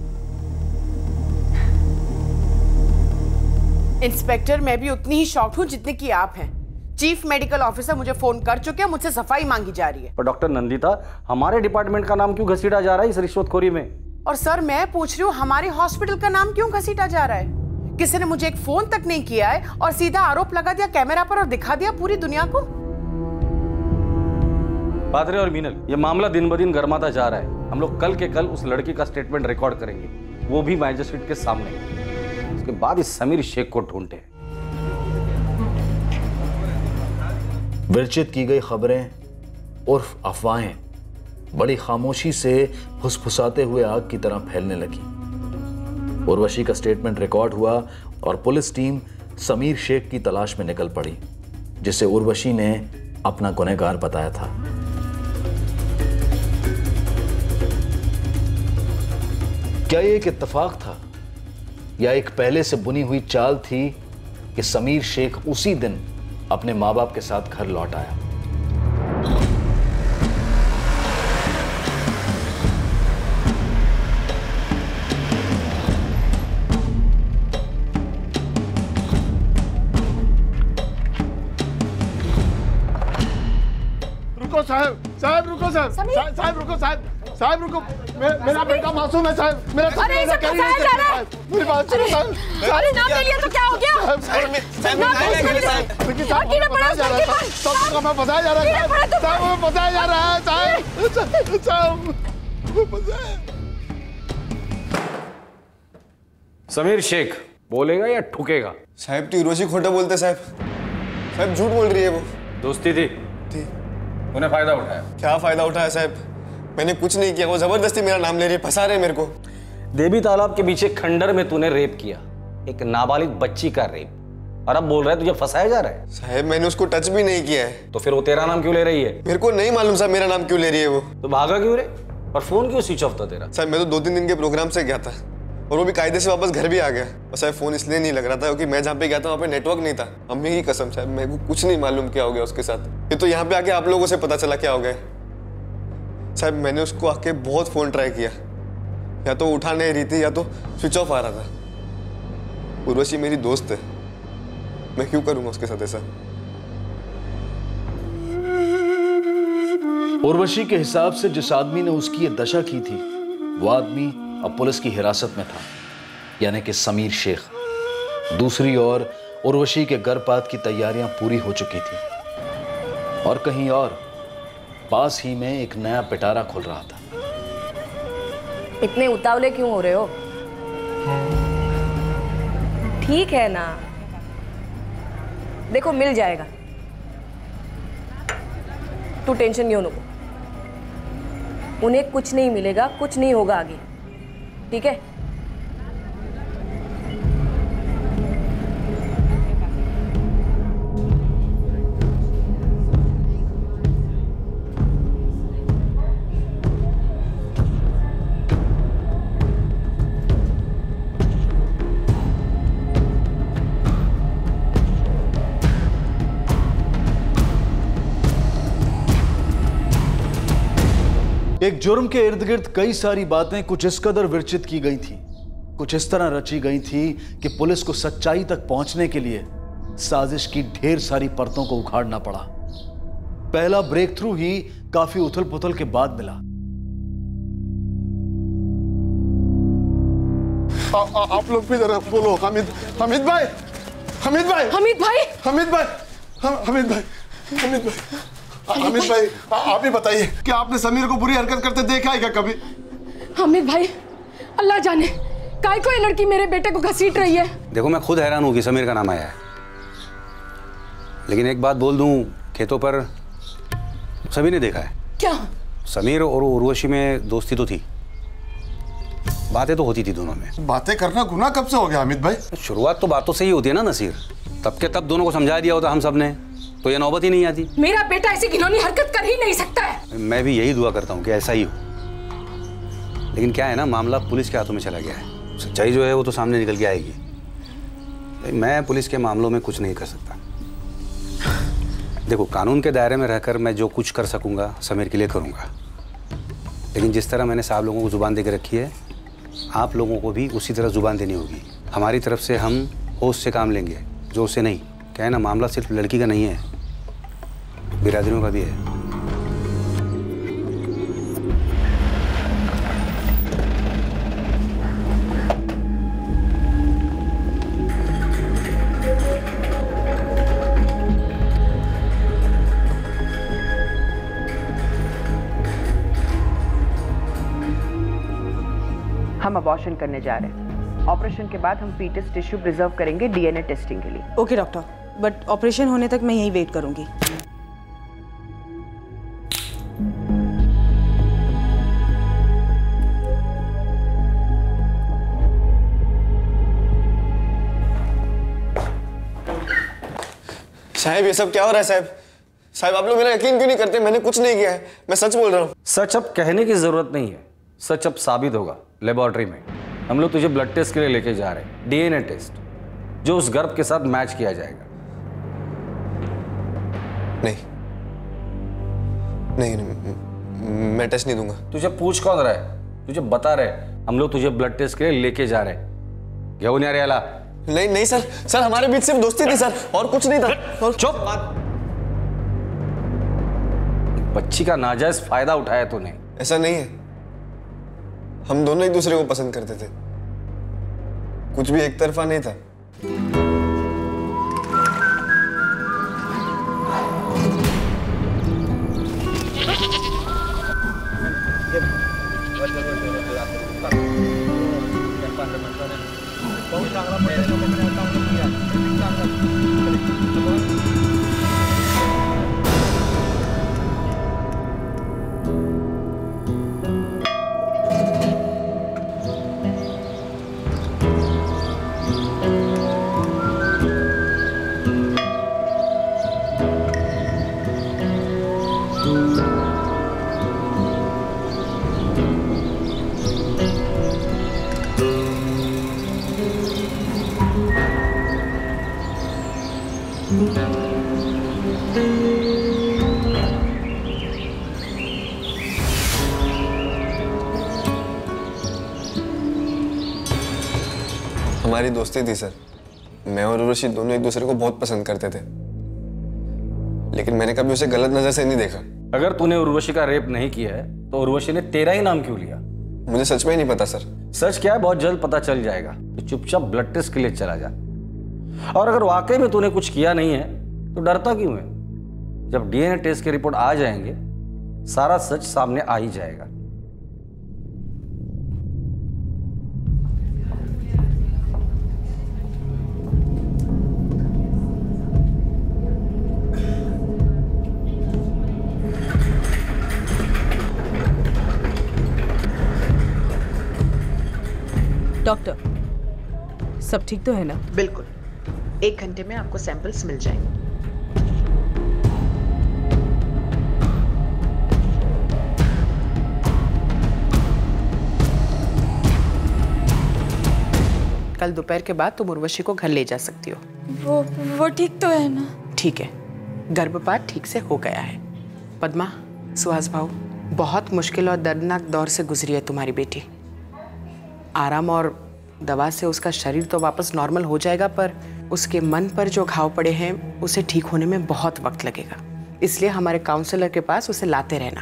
इंस्पेक्टर, मैं भी उतनी ही शॉक्ड हूँ जितनी कि आप हैं। चीफ मेडिकल ऑफिसर मुझे फोन कर चुके हैं, मुझसे सफाई मांगी जा रही है। पर डॉक्टर नंदिता, हमारे डिपार्टमेंट का नाम क्यों घसीटा जा रहा है इस रिश्वतखोरी में? और सर, मैं पूछ रही हूँ हमारे हॉस्पिटल का नाम क्यों घसीटा जा रहा है? किसी ने मुझे एक फोन तक नहीं किया है और सीधा आरोप लगा दिया कैमरा पर और दिखा दिया पूरी दुनिया को। पादरे और मीनल, ये मामला दिन ब दिन गर्माता जा रहा है। हम लोग कल के कल उस लड़की का स्टेटमेंट रिकॉर्ड करेंगे, वो भी मैजिस्ट्रेट के सामने। उसके बाद इस समीर शेख को ढूंढते हैं। विरचित की गई खबरें उर्फ अफवाहें बड़ी खामोशी से फुसफुसाते हुए आग की तरह फैलने लगी। उर्वशी का स्टेटमेंट रिकॉर्ड हुआ और पुलिस टीम समीर शेख की तलाश में निकल पड़ी, जिसे उर्वशी ने अपना गुनहगार बताया था। क्या ये एक इत्तेफाक था या एक पहले से बुनी हुई चाल थी कि समीर शेख उसी दिन अपने मां बाप के साथ घर लौट आया? रुको साहब, साहब रुको साहब, साहब रुको साहब, साहब रुको, मेरा बेटा मासूम है साहब, मेरा अरे इसे फंसाया जा रहा है। मेरी बात सुनो साहब, अरे नाम ले लिया तो क्या हो गया? सबको मैं फंसाया जा रहा है साहब, साहब मैं फंसाया जा रहा है साहब, साहब समीर शेख बोलेगा या ठुकेगा? साहब तो उर्वशी खोटा बोलते साहब, साहब झूठ बोल रही है वो। दोस्ती थी, उन्हें फायदा उठाया। क्या फायदा उठाया साहब? मैंने कुछ नहीं किया, वो जबरदस्ती मेरा नाम ले रही है, फंसा रहे मेरे को। देवी तालाब के पीछे खंडर में तूने रेप किया, एक नाबालिग बच्ची का रेप, और अब बोल रहा है तुझे फंसाया जा रहा है? साहब मैंने उसको टच भी नहीं किया है। तो फिर वो तेरा नाम क्यों ले रही है? मेरे को नहीं मालूम साहब मेरा नाम क्यों ले रही है वो। तो भागा क्यों रे? और फोन क्यों स्विच ऑफ था तेरा? साहब मैं तो 2-3 दिन के प्रोग्राम से गया था और वो भी कायदे से वापस घर भी आ गया। और साहब फोन इसलिए नहीं लग रहा था क्योंकि मैं जहाँ पे गया था वहाँ पे नेटवर्क नहीं था। अम्मी की कसम साहब मेरे को कुछ नहीं मालूम क्या हो गया उसके साथ। ये तो यहाँ पे आके आप लोगों से पता चला क्या हो गया। साहब मैंने उसको आके बहुत फोन ट्राई किया, या तो उठा नहीं रही थी या तो स्विच ऑफ आ रहा था। उर्वशी मेरी दोस्त है, मैं क्यों करूँगा उसके साथ ऐसा? उर्वशी के हिसाब से जिस आदमी ने उसकी ये दशा की थी वो आदमी अब पुलिस की हिरासत में था, यानी कि समीर शेख। दूसरी ओर उर्वशी के गर्भपात की तैयारियां पूरी हो चुकी थी और कहीं और पास ही में एक नया पिटारा खुल रहा था। इतने उतावले क्यों हो रहे हो? ठीक है ना, देखो मिल जाएगा, तू टेंशन क्यों लो। उन्हें कुछ नहीं मिलेगा, कुछ नहीं होगा आगे, ठीक है? एक जुर्म के इर्द गिर्द कई सारी बातें कुछ इस कदर विरचित की गई थी, कुछ इस तरह रची गई थी कि पुलिस को सच्चाई तक पहुंचने के लिए साजिश की ढेर सारी परतों को उखाड़ना पड़ा। पहला ब्रेक थ्रू ही काफी उथल पुथल के बाद मिला। आप लोग भी जरा बोलो। हमीद, हमीद भाई, हमीद भाई, हमीद भाई, हमीद भाई, हमीद भाई, हमीद भाई, हमीद भाई, आप ही बताइए कि आपने समीर को बुरी हरकत करते देखा है क्या कभी? हमीद भाई, अल्लाह जाने काय को ये लड़की मेरे बेटे को घसीट रही है। देखो मैं खुद हैरान हूँ कि समीर का नाम आया है, लेकिन एक बात बोल दूं, खेतों पर सभी ने देखा है। क्या? समीर और उर्वशी में दोस्ती तो थी, बातें तो होती थी दोनों में। बातें करना गुनाह कब से हो गया हमीद भाई? शुरुआत तो बातों से ही होती है ना नसीर, तब के तब दोनों को समझा दिया होता हम सब ने तो ये नौबत ही नहीं आती। मेरा बेटा ऐसी घिनौनी हरकत कर ही नहीं सकता है। मैं भी यही दुआ करता हूँ कि ऐसा ही हो, लेकिन क्या है ना, मामला पुलिस के हाथों में चला गया है। सच्चाई जो है वो तो सामने निकल के आएगी। मैं पुलिस के मामलों में कुछ नहीं कर सकता। देखो कानून के दायरे में रहकर मैं जो कुछ कर सकूंगा समीर के लिए करूंगा, लेकिन जिस तरह मैंने साहब लोगों को जुबान देकर रखी है, आप लोगों को भी उसी तरह जुबान देनी होगी। हमारी तरफ से हम होश से काम लेंगे, जोर से नहीं। क्या है ना, मामला सिर्फ लड़की का नहीं है, बिरादरियों का भी है। हम अबॉर्शन करने जा रहे हैं। ऑपरेशन के बाद हम फीटस टिश्यू प्रिजर्व करेंगे डीएनए टेस्टिंग के लिए। ओके डॉक्टर, बट ऑपरेशन होने तक मैं यहीं वेट करूंगी। साहब ये सब क्या हो रहा है साहब? साहब आप लोग मेरा यकीन क्यों नहीं करते? मैंने कुछ नहीं किया है, मैं सच बोल रहा हूँ। सच अब कहने की जरूरत नहीं है, सच अब साबित होगा लेबोरेटरी में। हम लोग तुझे ब्लड टेस्ट के लिए लेके जा रहे हैं, डीएनए टेस्ट, जो उस गर्भ के साथ मैच किया जाएगा। नहीं, मैं टेस्ट नहीं दूंगा। तुझे पूछ कौन रहा है? तुझे बता रहे, हम लोग तुझे ब्लड टेस्ट के लिए लेके जा रहे हैं। घेऊन या रेला? नहीं सर, हमारे बीच सिर्फ दोस्ती थी सर, और कुछ नहीं था। चुप! बच्ची का नाजायज फायदा उठाया तूने। ऐसा नहीं है, हम दोनों एक दूसरे को पसंद करते थे, कुछ भी एक तरफा नहीं था। हमारी दोस्ती थी सर, मैं और उर्वशी दोनों एक दूसरे को बहुत पसंद करते थे, लेकिन मैंने कभी उसे गलत नजर से नहीं देखा। अगर तूने उर्वशी का रेप नहीं किया है तो उर्वशी ने तेरा ही नाम क्यों लिया? मुझे सच में ही नहीं पता सर। सच क्या है बहुत जल्द पता चल जाएगा। तो चुपचाप ब्लड टेस्ट के लिए चला जा, और अगर वाकई में तूने कुछ किया नहीं है तो डरता क्यों है? जब डीएनए टेस्ट की रिपोर्ट आ जाएंगे सारा सच सामने आ ही जाएगा। डॉक्टर, सब ठीक तो है ना? बिल्कुल, 1 घंटे में आपको सैंपल्स मिल जाएंगे। कल दोपहर के बाद तुम उर्वशी को घर ले जा सकती हो। वो ठीक तो है ना? ठीक है, गर्भपात ठीक से हो गया है। पद्मा, सुहास भाऊ, बहुत मुश्किल और दर्दनाक दौर से गुजरी है तुम्हारी बेटी। आराम और दवा से उसका शरीर तो वापस नॉर्मल हो जाएगा, पर उसके मन पर जो घाव पड़े हैं उसे ठीक होने में बहुत वक्त लगेगा। इसलिए हमारे काउंसलर के पास उसे लाते रहना।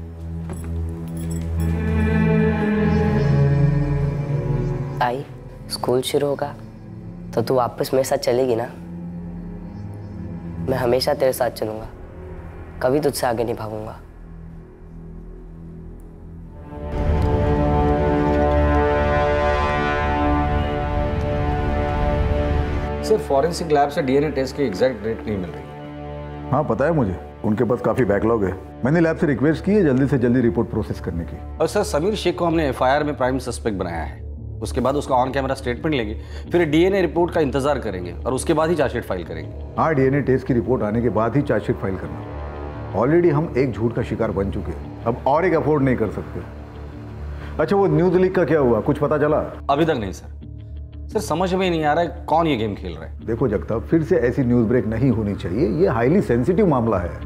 आई, स्कूल शुरू होगा तो तू वापस मेरे साथ चलेगी ना? मैं हमेशा तेरे साथ चलूंगा, कभी तुझसे आगे नहीं भागूंगा। सर, फॉरेंसिक लैब से डीएनए टेस्ट की एग्जैक्ट डेट नहीं मिल रही। हाँ पता है मुझे, उनके पास काफी बैकलॉग है। मैंने लैब से रिक्वेस्ट की है जल्दी से जल्दी रिपोर्ट प्रोसेस करने की। और सर, समीर शेख को हमने एफआईआर में प्राइम सस्पेक्ट बनाया है। उसके बाद उसका ऑन कैमरा स्टेटमेंट लेंगे, फिर डीएनए रिपोर्ट का इंतजार करेंगे और उसके बाद ही चार्जशीट फाइल करेंगे। हाँ, डीएनए टेस्ट की रिपोर्ट आने के बाद ही चार्जशीट फाइल करना। ऑलरेडी हम एक झूठ का शिकार बन चुके हैं, अब और एक अफोर्ड नहीं कर सकते। अच्छा, वो न्यूज लीक का क्या हुआ, कुछ पता चला? अभी तक नहीं सर। सर, समझ में नहीं आ रहा है कौन ये गेम खेल रहा है। देखो जगताप, फिर से ऐसी न्यूज ब्रेक नहीं होनी चाहिए, ये हाईली सेंसिटिव मामला है।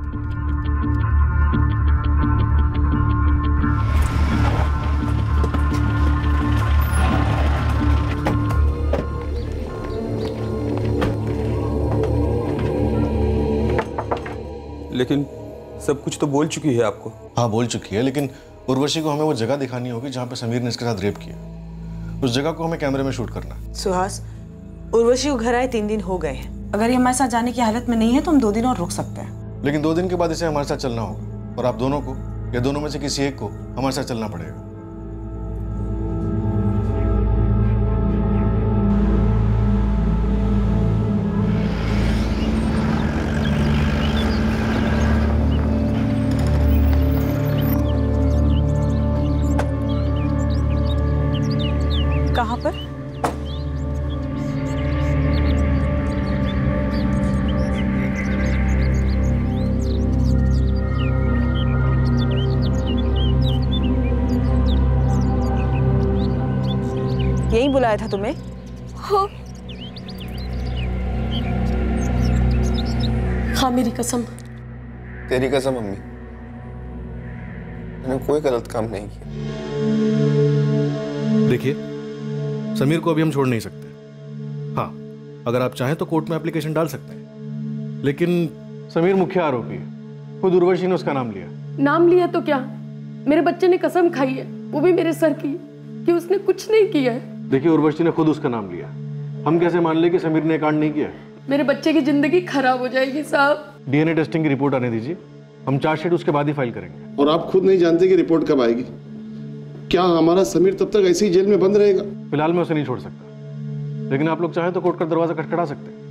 लेकिन सब कुछ तो बोल चुकी है आपको। हाँ बोल चुकी है, लेकिन उर्वशी को हमें वो जगह दिखानी होगी जहाँ पे समीर ने इसके साथ रेप किया। उस जगह को हमें कैमरे में शूट करना है। सुहास, उर्वशी को घर आए 3 दिन हो गए हैं। अगर ये हमारे साथ जाने की हालत में नहीं है तो हम 2 दिन और रुक सकते हैं। लेकिन 2 दिन के बाद इसे हमारे साथ चलना होगा, और आप दोनों को या दोनों में से किसी एक को हमारे साथ चलना पड़ेगा। कहाँ पर? यही बुलाया था तुम्हें? हाँ। हाँ मेरी कसम। तेरी कसम मम्मी, मैंने कोई गलत काम नहीं किया। देखिए, समीर को अभी हम छोड़ नहीं सकते। हाँ, अगर आप चाहें तो कोर्ट में एप्लीकेशन डाल सकते हैं, लेकिन समीर मुख्य आरोपी है। खुद उर्वशी ने उसका नाम लिया। नाम लिया तो क्या, मेरे बच्चे ने कसम खाई है, वो भी मेरे सर की, कि उसने कुछ नहीं किया है। देखिए, उर्वशी ने खुद उसका नाम लिया। हम कैसे मान ले कि समीर ने कांड नहीं किया? मेरे बच्चे की जिंदगी खराब हो जाएगी साहब। डीएनए टेस्टिंग की रिपोर्ट आने दीजिए, हम चार्जशीट उसके बाद ही फाइल करेंगे। और आप खुद नहीं जानते कि रिपोर्ट कब आएगी। क्या हमारा समीर तब तक ऐसे ही जेल में बंद रहेगा? फिलहाल मैं उसे नहीं छोड़ सकता, लेकिन आप लोग चाहें तो कोर्ट का दरवाजा खटखटा सकते हैं।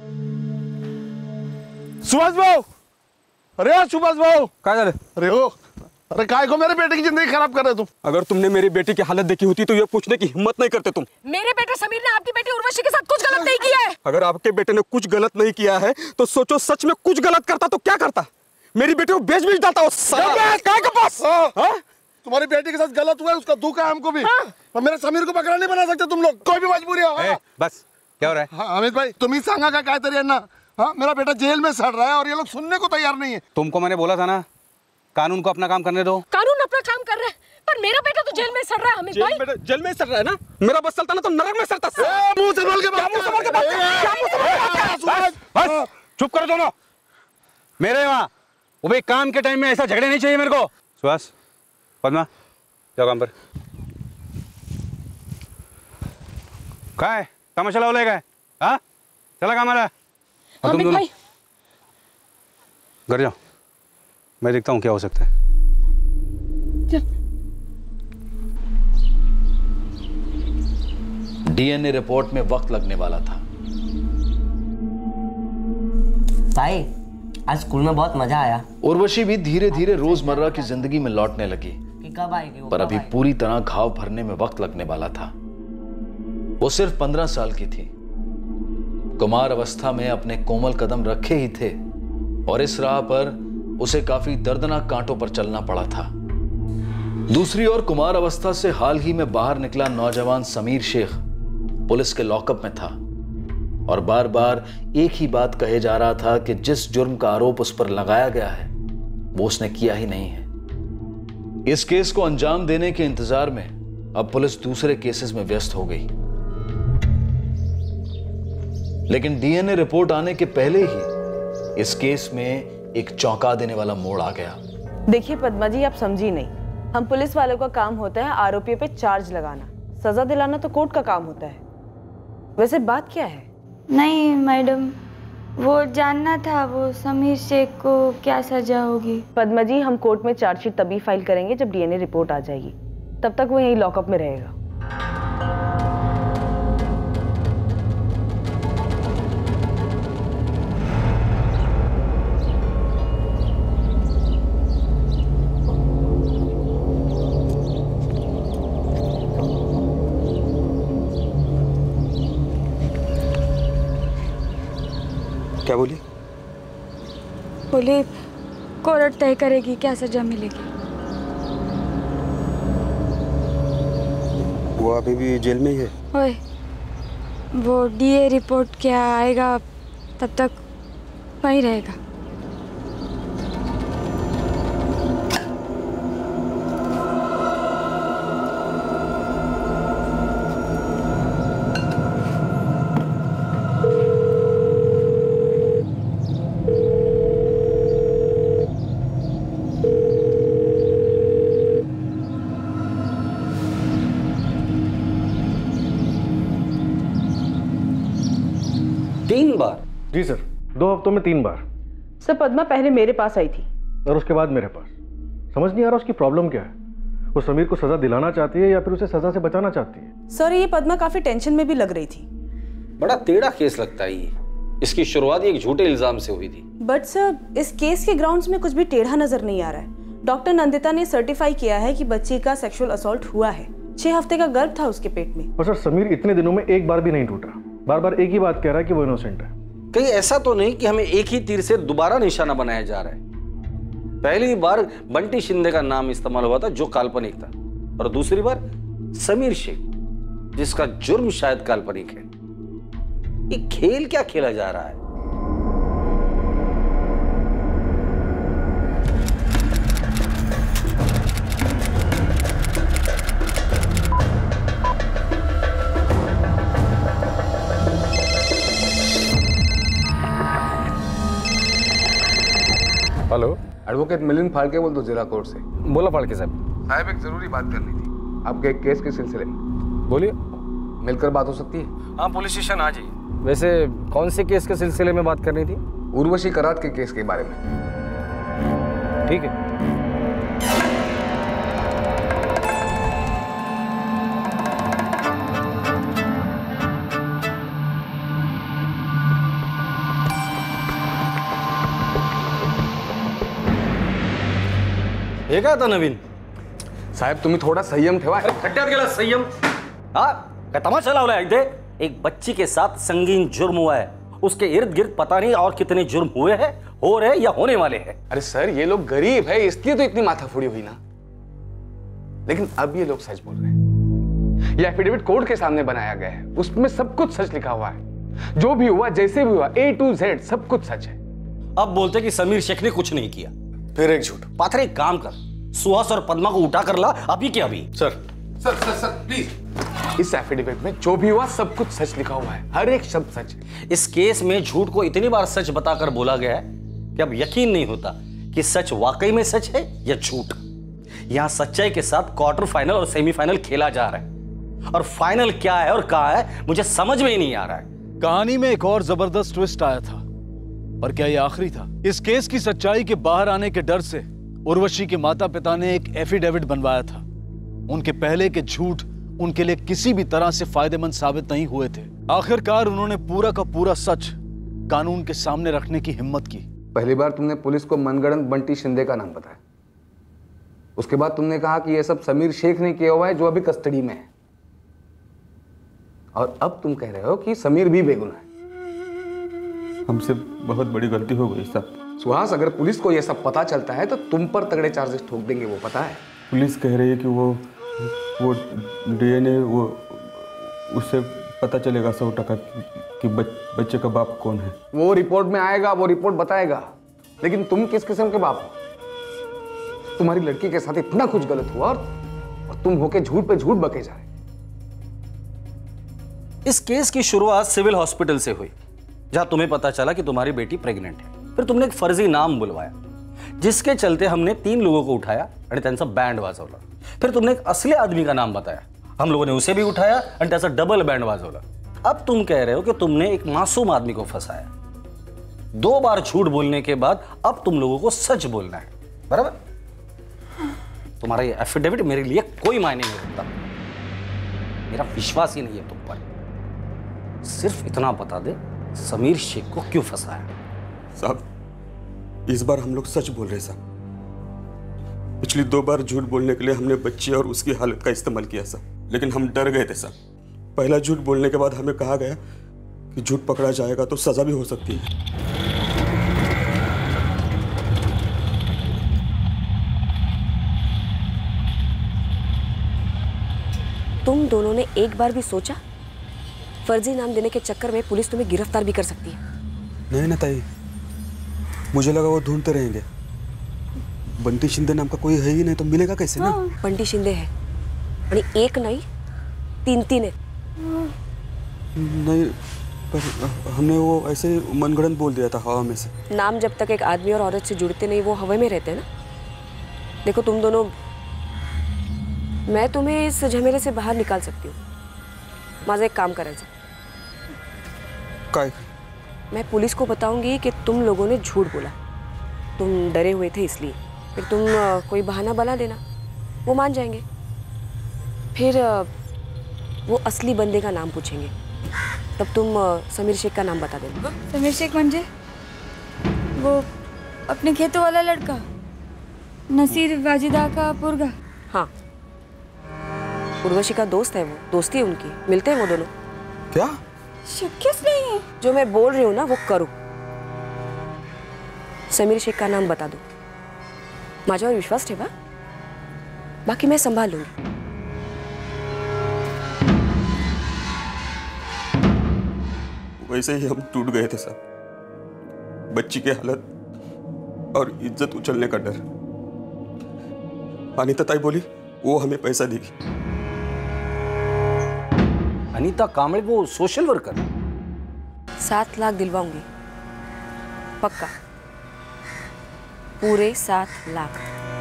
सुभाष भाऊ, अरे यार सुभाष भाऊ, क्या कर रहे हो? अरे काय को मेरे बेटे की जिंदगी खराब कर रहे तुम? अगर तुमने मेरी बेटी की हालत देखी होती तो ये पूछने की हिम्मत नहीं करते तुम। मेरे बेटे समीर ने आपकी बेटी उर्वशी के साथ कुछ गलत नहीं किया है। अगर आपके बेटे ने कुछ गलत नहीं किया है तो सोचो, सच में कुछ गलत करता तो क्या करता? मेरी बेटी को बेच डालता हो काय के पास। तुम्हारी बेटी के साथ गलत हुआ है, उसका दुख है हमको भी। और मेरे समीर को पकड़ा नहीं बना सकते तुम लोग, कोई भी मजबूरी हो। बस क्या हो रहा है? हाँ अमित भाई, तुम ही सांगा का काय तरी ना। हाँ, मेरा बेटा जेल में सड़ रहा है और ये लोग सुनने को तैयार नहीं है। तुमको मैंने बोला था ना, कानून को अपना काम करने दो। कानून अपना काम कर रहा है, पर मेरा बेटा तो जेल में सड़ रहा है। अमित भाई, जेल में सड़ रहा है ना? मेरा बस चलता ना तो नरक में सड़ता। मुंह संभाल के बात। बस चुप करो दोनों। मेरे वहां वो भाई काम के टाइम में ऐसा झगड़े नहीं चाहिए मेरे को। सुहास, पद्मा, जाओ काम पर। क्या है तमाशा हो लेगा? हाँ चला काम वाला। तुम दोनों घर जाओ, मैं देखता हूँ क्या हो सकता है। डीएनए रिपोर्ट में वक्त लगने वाला था। भाई आज स्कूल में बहुत मजा आया। उर्वशी भी धीरे धीरे रोजमर्रा की जिंदगी में लौटने लगी, कब आएगी? पर अभी पूरी तरह घाव भरने में वक्त लगने वाला था। वो सिर्फ 15 साल की थी, कुमार अवस्था में अपने कोमल कदम रखे ही थे और इस राह पर उसे काफी दर्दनाक कांटों पर चलना पड़ा था। दूसरी ओर कुमार अवस्था से हाल ही में बाहर निकला नौजवान समीर शेख पुलिस के लॉकअप में था और बार बार एक ही बात कहे जा रहा था कि जिस जुर्म का आरोप उस पर लगाया गया है वो उसने किया ही नहीं है। इस केस को अंजाम देने के इंतजार में अब पुलिस दूसरे केसेस में व्यस्त हो गई, लेकिन डीएनए रिपोर्ट आने के पहले ही इस केस में एक चौंका देने वाला मोड़ आ गया। देखिए पद्मा जी, आप समझी नहीं। हम पुलिस वालों का काम होता है आरोपियों पे चार्ज लगाना, सजा दिलाना तो कोर्ट का काम होता है। वैसे बात क्या है? नहीं मैडम, वो जानना था वो समीर शेख को क्या सजा होगी। पद्मा जी, हम कोर्ट में चार्जशीट तभी फाइल करेंगे जब डीएनए रिपोर्ट आ जाएगी, तब तक वो यहीं लॉकअप में रहेगा। क्या बोली? बोली कोर्ट तय करेगी क्या सजा मिलेगी। वो अभी भी जेल में ही है? ओए, वो डीए रिपोर्ट क्या आएगा तब तक वहीं रहेगा। जी सर, 2 हफ्तों में 3 बार। सर पद्मा पहले मेरे पास आई थी और उसके बाद मेरे पास। समझ नहीं आ रहा उसकी प्रॉब्लम क्या है। वो समीर को सजा दिलाना चाहती है या फिर उसे सजा से बचाना चाहती है? सर ये पद्मा काफी टेंशन में भी लग रही थी। बड़ा टेढ़ा केस लगता है ये। इसकी शुरुआत एक झूठे इल्जाम से हुई थी। बट सर इस केस के ग्राउंड्स में कुछ भी टेढ़ा नजर नहीं आ रहा है। डॉक्टर नंदिता ने सर्टिफाई किया है कि बच्ची का सेक्सुअल असॉल्ट हुआ है। 6 हफ्ते का गर्भ था उसके पेट में। और सर समीर इतने दिनों में एक बार भी नहीं टूटा, बार बार एक ही बात कह रहा है कि वो इनोसेंट है। कहीं ऐसा तो नहीं कि हमें एक ही तीर से दोबारा निशाना बनाया जा रहा है? पहली बार बंटी शिंदे का नाम इस्तेमाल हुआ था जो काल्पनिक था, और दूसरी बार समीर शेख जिसका जुर्म शायद काल्पनिक है। ये खेल क्या खेला जा रहा है? हेलो, एडवोकेट मिलिंद फाल्के बोल दो जिला कोर्ट से। बोला फाल्के साहब। साहब एक जरूरी बात करनी थी आपके एक केस के सिलसिले में। बोलिए। मिलकर बात हो सकती है? हाँ, पुलिस स्टेशन आ जाइए। वैसे कौन से केस के सिलसिले में बात करनी थी? उर्वशी करात के केस के बारे में। ठीक है। हे काय आता नवीन? साहेब तुम्ही थोडा संयम ठेवा। खड्ड्यात गेला संयम? हाँ, काय तमाशा लावलाय इथे? एक बच्ची के साथ संगीन जुर्म हुआ है, उसके इर्द गिर्द पता नहीं और कितने जुर्म हुए हैं, हो रहे या होने वाले हैं। अरे सर, ये लोग गरीब है इसलिए तो इतनी माथाफोड़ी हुई ना। लेकिन अब ये लोग सच बोल रहे हैं। ये एफिडेविट कोर्ट के सामने बनाया गया है, उसमें सब कुछ सच लिखा हुआ है। जो भी हुआ, जैसे भी हुआ, A to Z सब कुछ सच है। अब बोलते कि समीर शेख ने कुछ नहीं किया, फिर एक झूठ। पाथरे एक काम कर, सुहास और पद्मा को उठा कर ला अभी के अभी। सर प्लीज, इस एफिडेविट में जो भी हुआ सब कुछ सच लिखा हुआ है, हर एक शब्द सच है। इस केस में झूठ को इतनी बार सच बताकर बोला गया है कि अब यकीन नहीं होता कि सच वाकई में सच है या झूठ। यहां सच्चाई के साथ क्वार्टर फाइनल और सेमीफाइनल खेला जा रहा है, और फाइनल क्या है और कहां है मुझे समझ में ही नहीं आ रहा है। कहानी में एक और जबरदस्त ट्विस्ट आया था, पर क्या यह आखिरी था? इस केस की सच्चाई के बाहर आने के डर से उर्वशी के माता पिता ने एक एफिडेविट बनवाया था। उनके पहले के झूठ उनके लिए किसी भी तरह से फायदेमंद साबित नहीं हुए थे। आखिरकार उन्होंने पूरा का पूरा सच कानून के सामने रखने की हिम्मत की। पहली बार तुमने पुलिस को मनगढ़ंत बंटी शिंदे का नाम बताया, उसके बाद तुमने कहा कि यह सब समीर शेख ने किया हुआ है जो अभी कस्टडी में है, और अब तुम कह रहे हो कि समीर भी बेगुनाह है। हमसे बहुत बड़ी गलती हो गई साहब। सुहास, अगर पुलिस को यह सब पता चलता है तो तुम पर तगड़े चार्जेस ठोक देंगे, वो पता है। पुलिस कह रही है कि वो DNA वो उससे पता चलेगा 100% कि बच्चे का बाप कौन है। वो रिपोर्ट में आएगा, वो रिपोर्ट बताएगा। लेकिन तुम किस किस्म के बाप हो? तुम्हारी लड़की के साथ इतना कुछ गलत हुआ और तुम होके झूठ पे झूठ बके जा रहे। इस केस की शुरुआत सिविल हॉस्पिटल से हुई, जहां तुम्हें पता चला कि तुम्हारी बेटी प्रेग्नेंट है। फिर तुमने एक फर्जी नाम बुलवाया, जिसके चलते हमने 3 लोगों को उठाया आणि त्यांचा बँड वाजवला। फिर तुमने एक असली आदमी का नाम बताया, हम लोगों ने उसे भी उठाया आणि त्याचा डबल बैंड वाजवला। अब तुम कह रहे हो कि तुमने एक मासूम आदमी को फंसाया। 2 बार झूठ बोलने के बाद अब तुम लोगों को सच बोलना है, बराबर? तुम्हारा ये एफिडेविट मेरे लिए कोई मायने नहीं रखता। मेरा विश्वास ही नहीं है तुम पर। सिर्फ इतना बता दे, समीर शेख को क्यों फंसाया? साहब, इस बार हम लोग सच बोल रहे साहब। पिछली 2 बार झूठ बोलने के लिए हमने बच्ची और उसकी हालत का इस्तेमाल किया साहब, लेकिन हम डर गए थे साहब। पहला झूठ बोलने के बाद हमें कहा गया कि झूठ पकड़ा जाएगा तो सजा भी हो सकती है। तुम दोनों ने एक बार भी सोचा फर्जी नाम देने के चक्कर में पुलिस तुम्हें गिरफ्तार भी कर सकती है? नहीं ना ताई, मुझे लगा वो ढूंढते रहेंगे। बंटी शिंदे नाम का कोई है ही नहीं तो मिलेगा कैसे ना? बंटी शिंदे है, आणि एक नहीं 3 है। नहीं, पर हमने वो ऐसे मनगढ़ंत बोल दिया था हवा में से। नाम जब तक एक आदमी और औरत से जुड़ते नहीं वो हवा में रहते हैं ना। देखो तुम दोनों, मैं तुम्हें इस झमेले से बाहर निकाल सकती हूँ। माझं एक काम करायचं। काय? मैं पुलिस को बताऊंगी कि तुम लोगों ने झूठ बोला, तुम डरे हुए थे इसलिए। फिर तुम कोई बहाना बना देना, वो मान जाएंगे। फिर वो असली बंदे का नाम पूछेंगे, तब तुम समीर शेख का नाम बता देना। समीर शेख म्हणजे वो अपने खेतों वाला लड़का, नसीर वाजिदा का पुरगा? हाँ, उर्वशी का दोस्त है वो, दोस्ती है उनकी, मिलते हैं वो दोनों। क्या? शक्य नहीं है। जो मैं बोल रही हूँ ना वो करो। समीर शेख का नाम बता दो, माझ्यावर विश्वास ठेवा, बाकी मैं संभाल लूंगी। वैसे ही हम टूट गए थे साहब। बच्ची की हालत और इज्जत उछलने का डर। अनीता ताई बोली वो हमें पैसा देगी। अनीता कांबळे वो सोशल वर्कर? 7 लाख दिलवाऊंगी, पक्का, पूरे 7 लाख।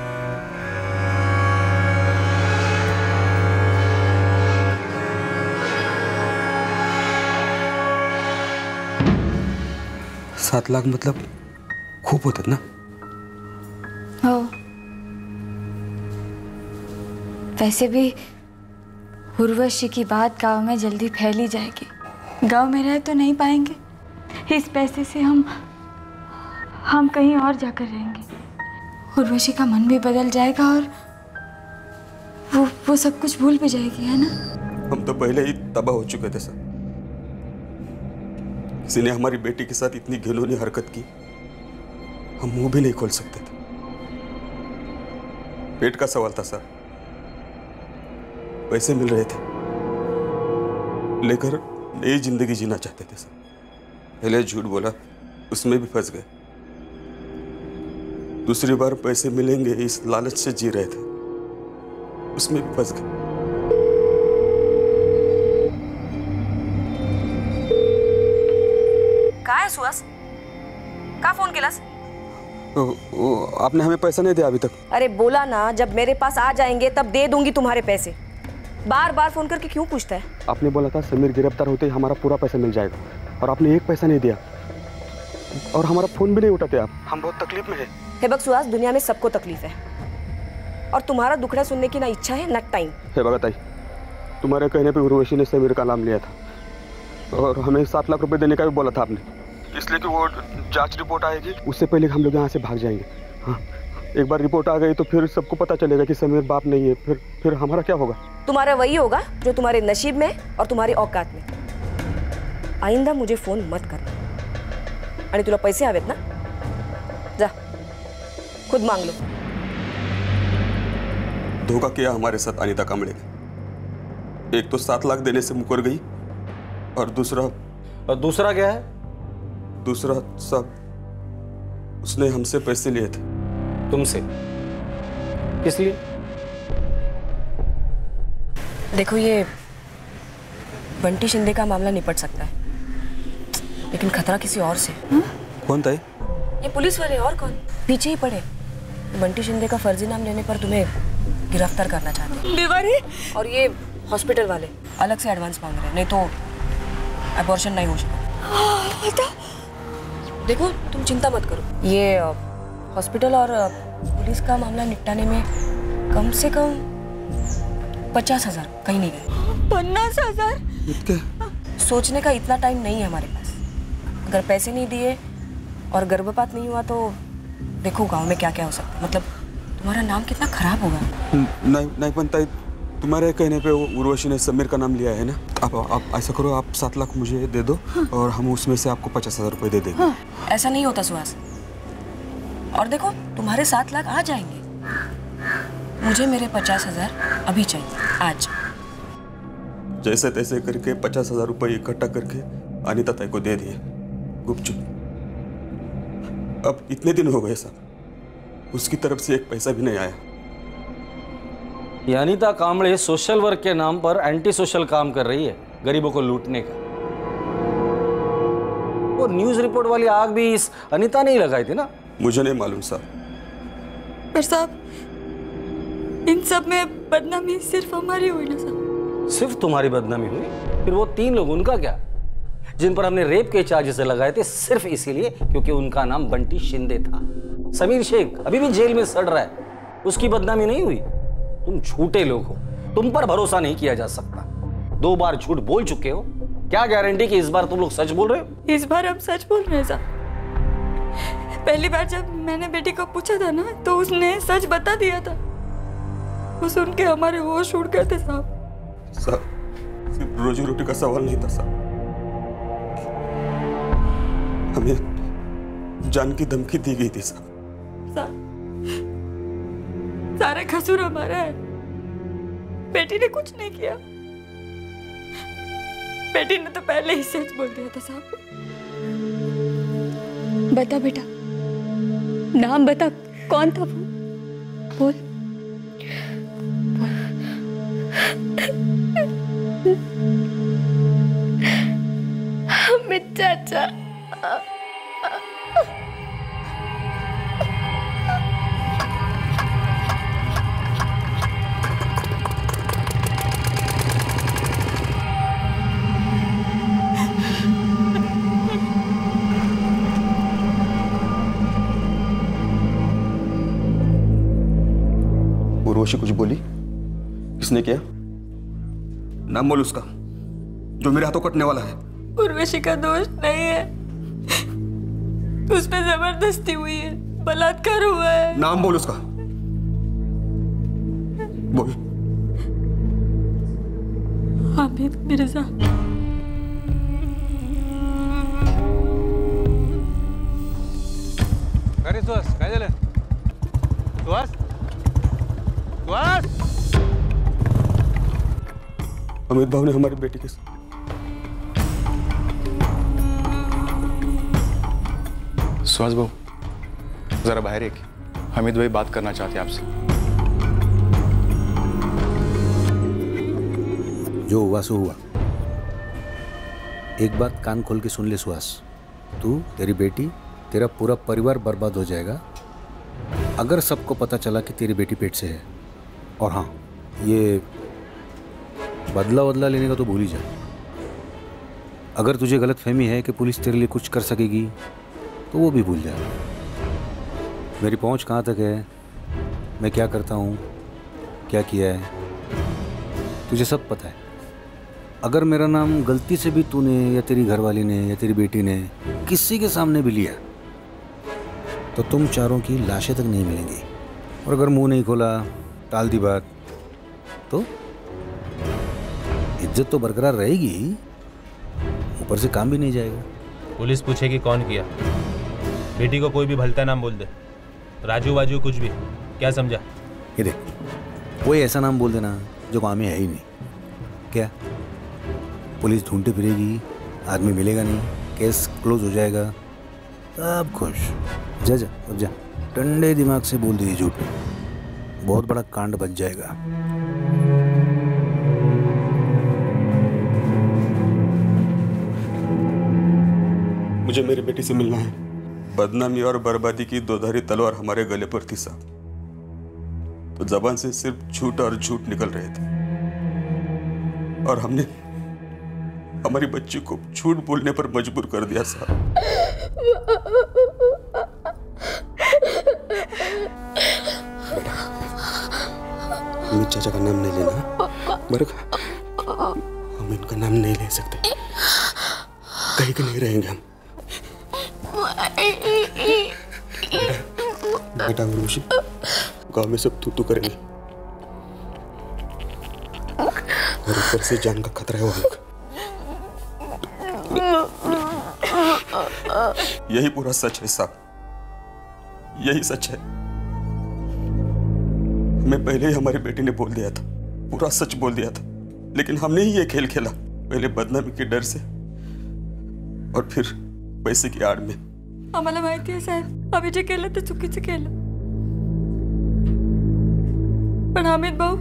$7 लाख मतलब खूप होतात ना? हो, वैसे भी उर्वशी की बात गांव में जल्दी फैल ही जाएगी। गांव में रह तो नहीं पाएंगे, इस पैसे से हम कहीं और जाकर रहेंगे। उर्वशी का मन भी बदल जाएगा और वो सब कुछ भूल भी जाएगी, है ना? हम तो पहले ही तबाह हो चुके थे सर। किसी ने हमारी बेटी के साथ इतनी घिनौनी हरकत की, हम मुंह भी नहीं खोल सकते थे। पेट का सवाल था सर, पैसे मिल रहे थे, लेकर नई जिंदगी जीना चाहते थे सर। पहले झूठ बोला, उसमें भी फंस गए। दूसरी बार पैसे मिलेंगे इस लालच से जी रहे थे, उसमें भी फंस गए। कहाँ है सुहास? कहाँ फोन केलास? आपने हमें पैसा नहीं दिया अभी तक। अरे बोला ना, जब मेरे पास आ जाएंगे तब दे दूंगी तुम्हारे पैसे। बार बार फोन करके क्यों पूछता है? आपने बोला था समीर गिरफ्तार होते ही हमारा पूरा पैसा मिल जाएगा, और आपने एक पैसा नहीं दिया और हमारा फोन भी नहीं उठाते आप। हम बहुत तकलीफ में हैं। हे बक सुहास, दुनिया में सबको तकलीफ है और तुम्हारा दुखड़ा सुनने की ना इच्छा है ना टाइम। हे भगत आई, तुम्हारे कहने पे उर्वशी ने समीर का नाम लिया था और हमें 7 लाख रुपए देने का भी बोला था आपने, इसलिए कि वो जांच रिपोर्ट आएगी उससे पहले हम लोग यहाँ से भाग जाएंगे। हाँ, एक बार रिपोर्ट आ गई तो फिर सबको पता चलेगा कि समीर बाप नहीं है, फिर हमारा क्या होगा? तुम्हारा वही होगा जो तुम्हारे नसीब में और तुम्हारी औकात में। आइंदा मुझे फोन मत करना। आणि तुला पैसे हवेत ना, जा खुद मांग लो। धोखा किया हमारे साथ अनीता कांबळे ने। एक तो 7 लाख देने से मुकर गई और दूसरा क्या है? दूसरा सब उसने हमसे पैसे लिए थे। तुमसे? किस लिए? देखो, ये बंटी शिंदे का मामला निपट सकता है, लेकिन खतरा किसी और से। कौन था ये पुलिस वाले, और कौन? पीछे ही पड़े। बंटी शिंदे का फर्जी नाम लेने पर तुम्हें गिरफ्तार करना चाहते हैं। दीवारी? और ये हॉस्पिटल वाले अलग से एडवांस मांग रहे हैं, नहीं तो अबॉर्शन नहीं हो सकता। देखो, तुम चिंता मत करो, ये हॉस्पिटल और पुलिस का मामला निपटाने में कम से कम 50,000 कहीं नहीं गए। 50,000? सोचने का इतना टाइम नहीं है हमारे पास। अगर पैसे नहीं दिए और गर्भपात नहीं हुआ तो देखो गांव में क्या क्या हो सकता है। मतलब तुम्हारा नाम कितना खराब होगा। नहीं बनता, तुम्हारे कहने पे उर्वशी ने समीर का नाम लिया है ना। आप ऐसा करो, आप 7 लाख मुझे दे दो और हम उसमें से आपको 50,000 रुपए दे देंगे। ऐसा नहीं होता सुहास। और देखो, तुम्हारे 7 लाख आ जाएंगे, मुझे मेरे 50,000 अभी चाहिए, आज। जैसे तैसे करके 50,000 रुपए इकट्ठा करके अनीता ताई को दे दिए गुपचुप। अब इतने दिन हो गए साहब, उसकी तरफ से एक पैसा भी नहीं आया। अनीता कांबळे सोशल वर्क के नाम पर एंटी सोशल काम कर रही है, गरीबों को लूटने का। वो न्यूज रिपोर्ट वाली आग भी इस अनीता ने ही लगाई थी ना? मुझे नहीं मालूम साहब। पर साहब, इन सब में बदनामी सिर्फ हमारी हुई ना साहब? सिर्फ तुम्हारी बदनामी हुई? फिर वो 3 लोग, उनका क्या, जिन पर हमने रेप के चार्जेस लगाए थे सिर्फ इसीलिए क्योंकि उनका नाम बंटी शिंदे था। समीर शेख अभी भी जेल में सड़ रहा है, उसकी बदनामी नहीं हुई? तुम झूठे लोग हो, तुम पर भरोसा नहीं किया जा सकता। 2 बार झूठ बोल चुके हो, क्या गारंटी कि इस बार तुम लोग सच बोल रहे हो? इस बार हम सच बोल रहे हैं साहब। पहली बार जब मैंने बेटी को पूछा था ना, तो उसने सच बता दिया था। वो सुन के हमारे होश उड़ गए थे साहब। साहब, सिर्फ रोजी रोटी का सवाल नहीं था साहब, हमें जान की धमकी दी गई थी साहब। सारा कसूर हमारा है, बेटी ने कुछ नहीं किया। बेटी ने तो पहले ही सच बोल दिया था साहब। बता बेटा, नाम बता, कौन था वो? बोल। अमित चाचा। उर्वशी कुछ बोली? किसने किया? नाम बोल उसका, जो मेरे हाथों कटने वाला है। उर्वशी का दोष नहीं है, उस पे जबरदस्ती हुई है, बलात्कार हुआ है। नाम बोल उसका, बोल। हामिद मिर्जा। काय सुहास, काय झालं? सुहास, सुहास। अमित भाव ने हमारी बेटी के सुहास भाऊ, जरा बाहर एक, हमीद भाई बात करना चाहते हैं आपसे। जो हुआ सो हुआ। एक बात कान खोल के सुन ले सुहास, तू, तेरी बेटी, तेरा पूरा परिवार बर्बाद हो जाएगा अगर सबको पता चला कि तेरी बेटी पेट से है। और हाँ, ये बदला लेने का तो भूल ही जा। अगर तुझे गलतफहमी है कि पुलिस तेरे लिए कुछ कर सकेगी तो वो भी भूल जा। मेरी पहुंच कहाँ तक है, मैं क्या करता हूँ, क्या किया है, तुझे सब पता है। अगर मेरा नाम गलती से भी तूने या तेरी घरवाली ने या तेरी बेटी ने किसी के सामने भी लिया तो तुम चारों की लाशें तक नहीं मिलेंगी। और अगर मुंह नहीं खोला, टाल दी बात, तो इज्जत तो बरकरार रहेगी, ऊपर से काम भी नहीं जाएगा। पुलिस पूछेगी कौन किया, बेटी को कोई भी भलता नाम बोल दे, राजू वाजू कुछ भी, क्या समझा? ये देख, कोई ऐसा नाम बोल देना जो काम में है ही नहीं, क्या पुलिस ढूंढते फिरेगी, आदमी मिलेगा नहीं, केस क्लोज हो जाएगा, सब खुश। जा जा अब जा, ठंडे दिमाग से बोल दीजिए झूठ, बहुत बड़ा कांड बच जाएगा। मुझे मेरी बेटी से मिलना है। बदनामी और बर्बादी की दोधारी तलवार हमारे गले पर थी साहब, तो जबान से सिर्फ झूठ और झूठ निकल रहे थे और हमने हमारी बच्ची को झूठ बोलने पर मजबूर कर दिया साहब। अमित चाचा का नाम नहीं लेना, बरका हम इनका नाम नहीं ले सकते, कहीं के नहीं रहेंगे हम। बेटा उर्वशी, गांव में सब तू करेंगे और ऊपर से जान का खतरा है वहां का। यही पूरा सच है साहब, यही सच है। मैं पहले ही हमारी बेटी ने बोल दिया था, पूरा सच बोल दिया था, लेकिन हमने ही ये खेल खेला, पहले बदनामी के डर से और फिर पैसे की आड़ में। आम्हाला माहिती आहे साहेब, आम्ही जे केलं ते चुकीचं केलं, पण हामिद भाऊ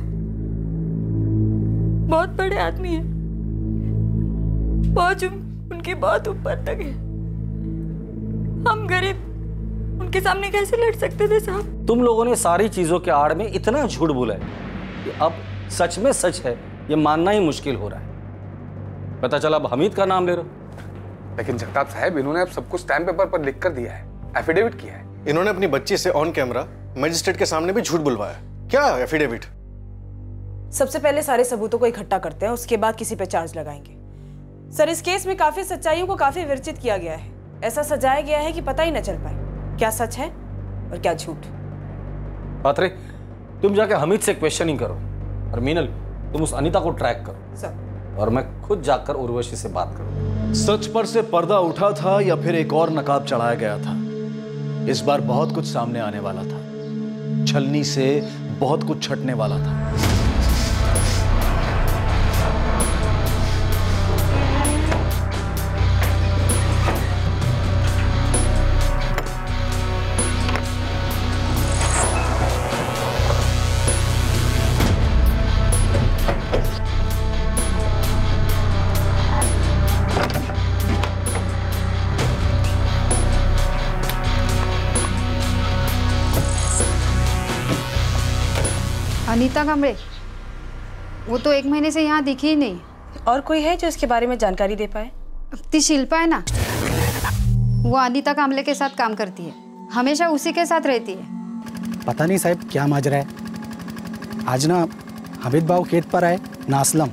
बहुत बड़े आदमी है, पहुंच उनकी बहुत ऊपर तक है। हम गरीब उनके सामने कैसे लड़ सकते थे साहब? तुम लोगों ने सारी चीजों के आड़ में इतना झूठ बोला है कि अब सच में सच है ये मानना ही मुश्किल हो रहा है। पता चला अब हमीद का नाम ले रहे हो। लेकिन जगताप साहब, इन्होंने अब सब कुछ स्टैम्प पेपर पर लिख कर दिया है, एफिडेविट किया है। इन्होंने अपनी बच्ची से ऑन कैमरा मजिस्ट्रेट के सामने भी झूठ बुलवाया। क्या एफिडेविट? सबसे पहले सारे सबूतों को इकट्ठा करते हैं, उसके बाद किसी पे चार्ज लगाएंगे। सर, इस केस में काफी सच्चाइयों को काफी विरचित किया गया है, ऐसा सजाया गया है कि पता ही न चल पाए क्या सच है और क्या झूठ। पात्रे, तुम जाके हमीद से क्वेश्चनिंग करो और मीनल तुम उस अनीता को ट्रैक करो सर। और मैं खुद जाकर उर्वशी से बात करूं। सच पर से पर्दा उठा था या फिर एक और नकाब चढ़ाया गया था? इस बार बहुत कुछ सामने आने वाला था, छलनी से बहुत कुछ छटने वाला था। अनीता कांबळे, वो तो 1 महीने से यहाँ दिखी ही नहीं। और कोई है जो इसके बारे में जानकारी दे पाए? ती शिल्पा है ना, वो अनीता कांबळे के साथ काम करती है, हमेशा उसी के साथ रहती है। पता नहीं साहब क्या माजरा है। आज ना हमीद बाबू खेत पर आए ना असलम।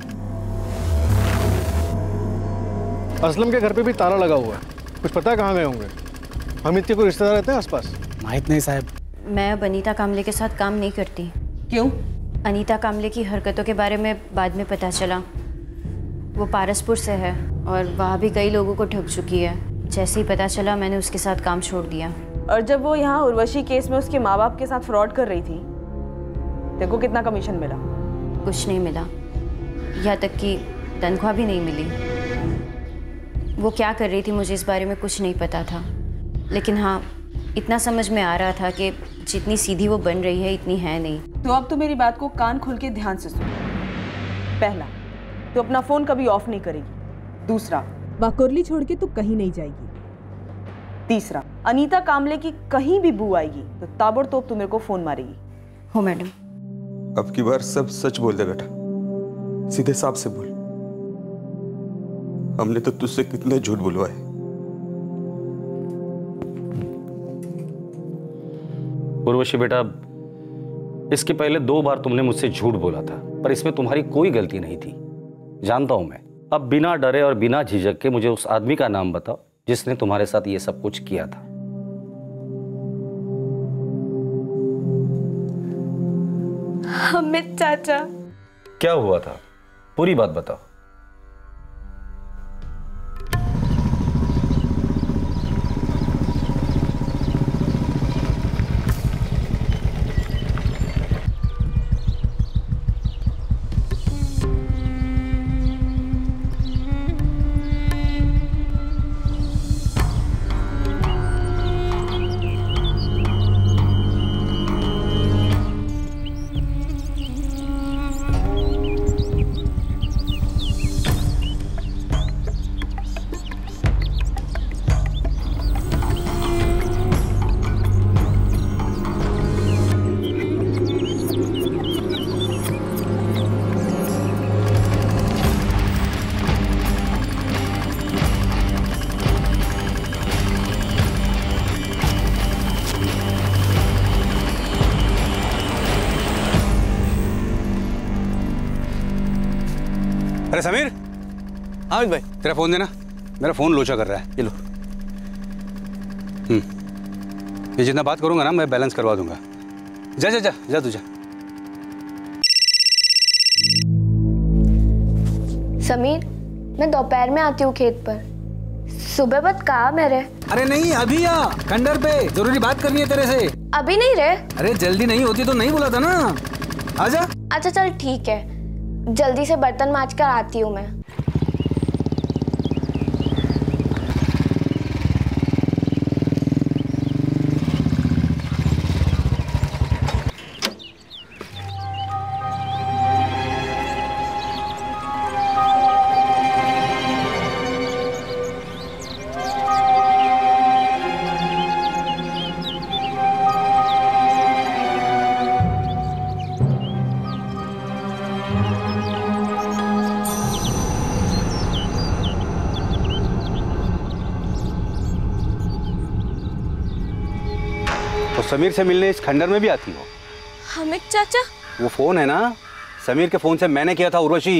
असलम के घर पे भी ताला लगा हुआ है, कुछ पता है कहाँ गए होंगे? हमीद के कोई रिश्तेदार रहते हैं आसपास? माहित नहीं साहब। मैं अब अनीता कांबळे के साथ काम नहीं करती। क्यों? अनीता कांबळे की हरकतों के बारे में बाद में पता चला। वो पारसपुर से है और वहाँ भी कई लोगों को ठग चुकी है। जैसे ही पता चला मैंने उसके साथ काम छोड़ दिया। और जब वो यहाँ उर्वशी केस में उसके माँ बाप के साथ फ्रॉड कर रही थी, देखो कितना कमीशन मिला? कुछ नहीं मिला, यहाँ तक कि तनख्वाह भी नहीं मिली। वो क्या कर रही थी मुझे इस बारे में कुछ नहीं पता था, लेकिन हाँ इतना समझ में आ रहा था कि जितनी सीधी वो बन रही है इतनी है नहीं। तो अब तो मेरी बात को कान खोल के ध्यान से सुन। पहला, तो अपना फोन कभी ऑफ नहीं करेगी। दूसरा, वाकुरली छोड़ के तू कहीं नहीं जाएगी। तीसरा, अनीता कांबळे की कहीं भी बू आएगी तो ताबड़तोड़ तू मेरे को फोन मारेगी। हो मैडम। अब की बार सब सच बोल दे बेटा, सीधे साफ से बोल। हमने तो तुझसे कितने झूठ बुलवाए। उर्वशी बेटा, इसके पहले 2 बार तुमने मुझसे झूठ बोला था, पर इसमें तुम्हारी कोई गलती नहीं थी। जानता हूं मैं। अब बिना डरे और बिना झिझक के मुझे उस आदमी का नाम बताओ जिसने तुम्हारे साथ ये सब कुछ किया था। हमीद चाचा। क्या हुआ था? पूरी बात बताओ। अरे समीर। हामिद भाई। तेरा फोन देना, मेरा फोन लोचा कर रहा है। ये लो। ये जितना बात करूंगा ना मैं बैलेंस करवा दूंगा। जा जा जा जा तू जा। समीर, मैं दोपहर में आती हूँ खेत पर। सुबह मत कहा मेरे। अरे नहीं, अभी आ खंडर पे, जरूरी बात करनी है तेरे से। अभी नहीं रे। अरे जल्दी नहीं होती तो नहीं बोला था ना, आजा। अच्छा चल ठीक है, जल्दी से बर्तन मांज कर आती हूँ मैं। समीर से मिलने इस खंडर में भी आती हो? हमीद चाचा। वो फोन है ना, समीर के फोन से मैंने किया था उर्वशी।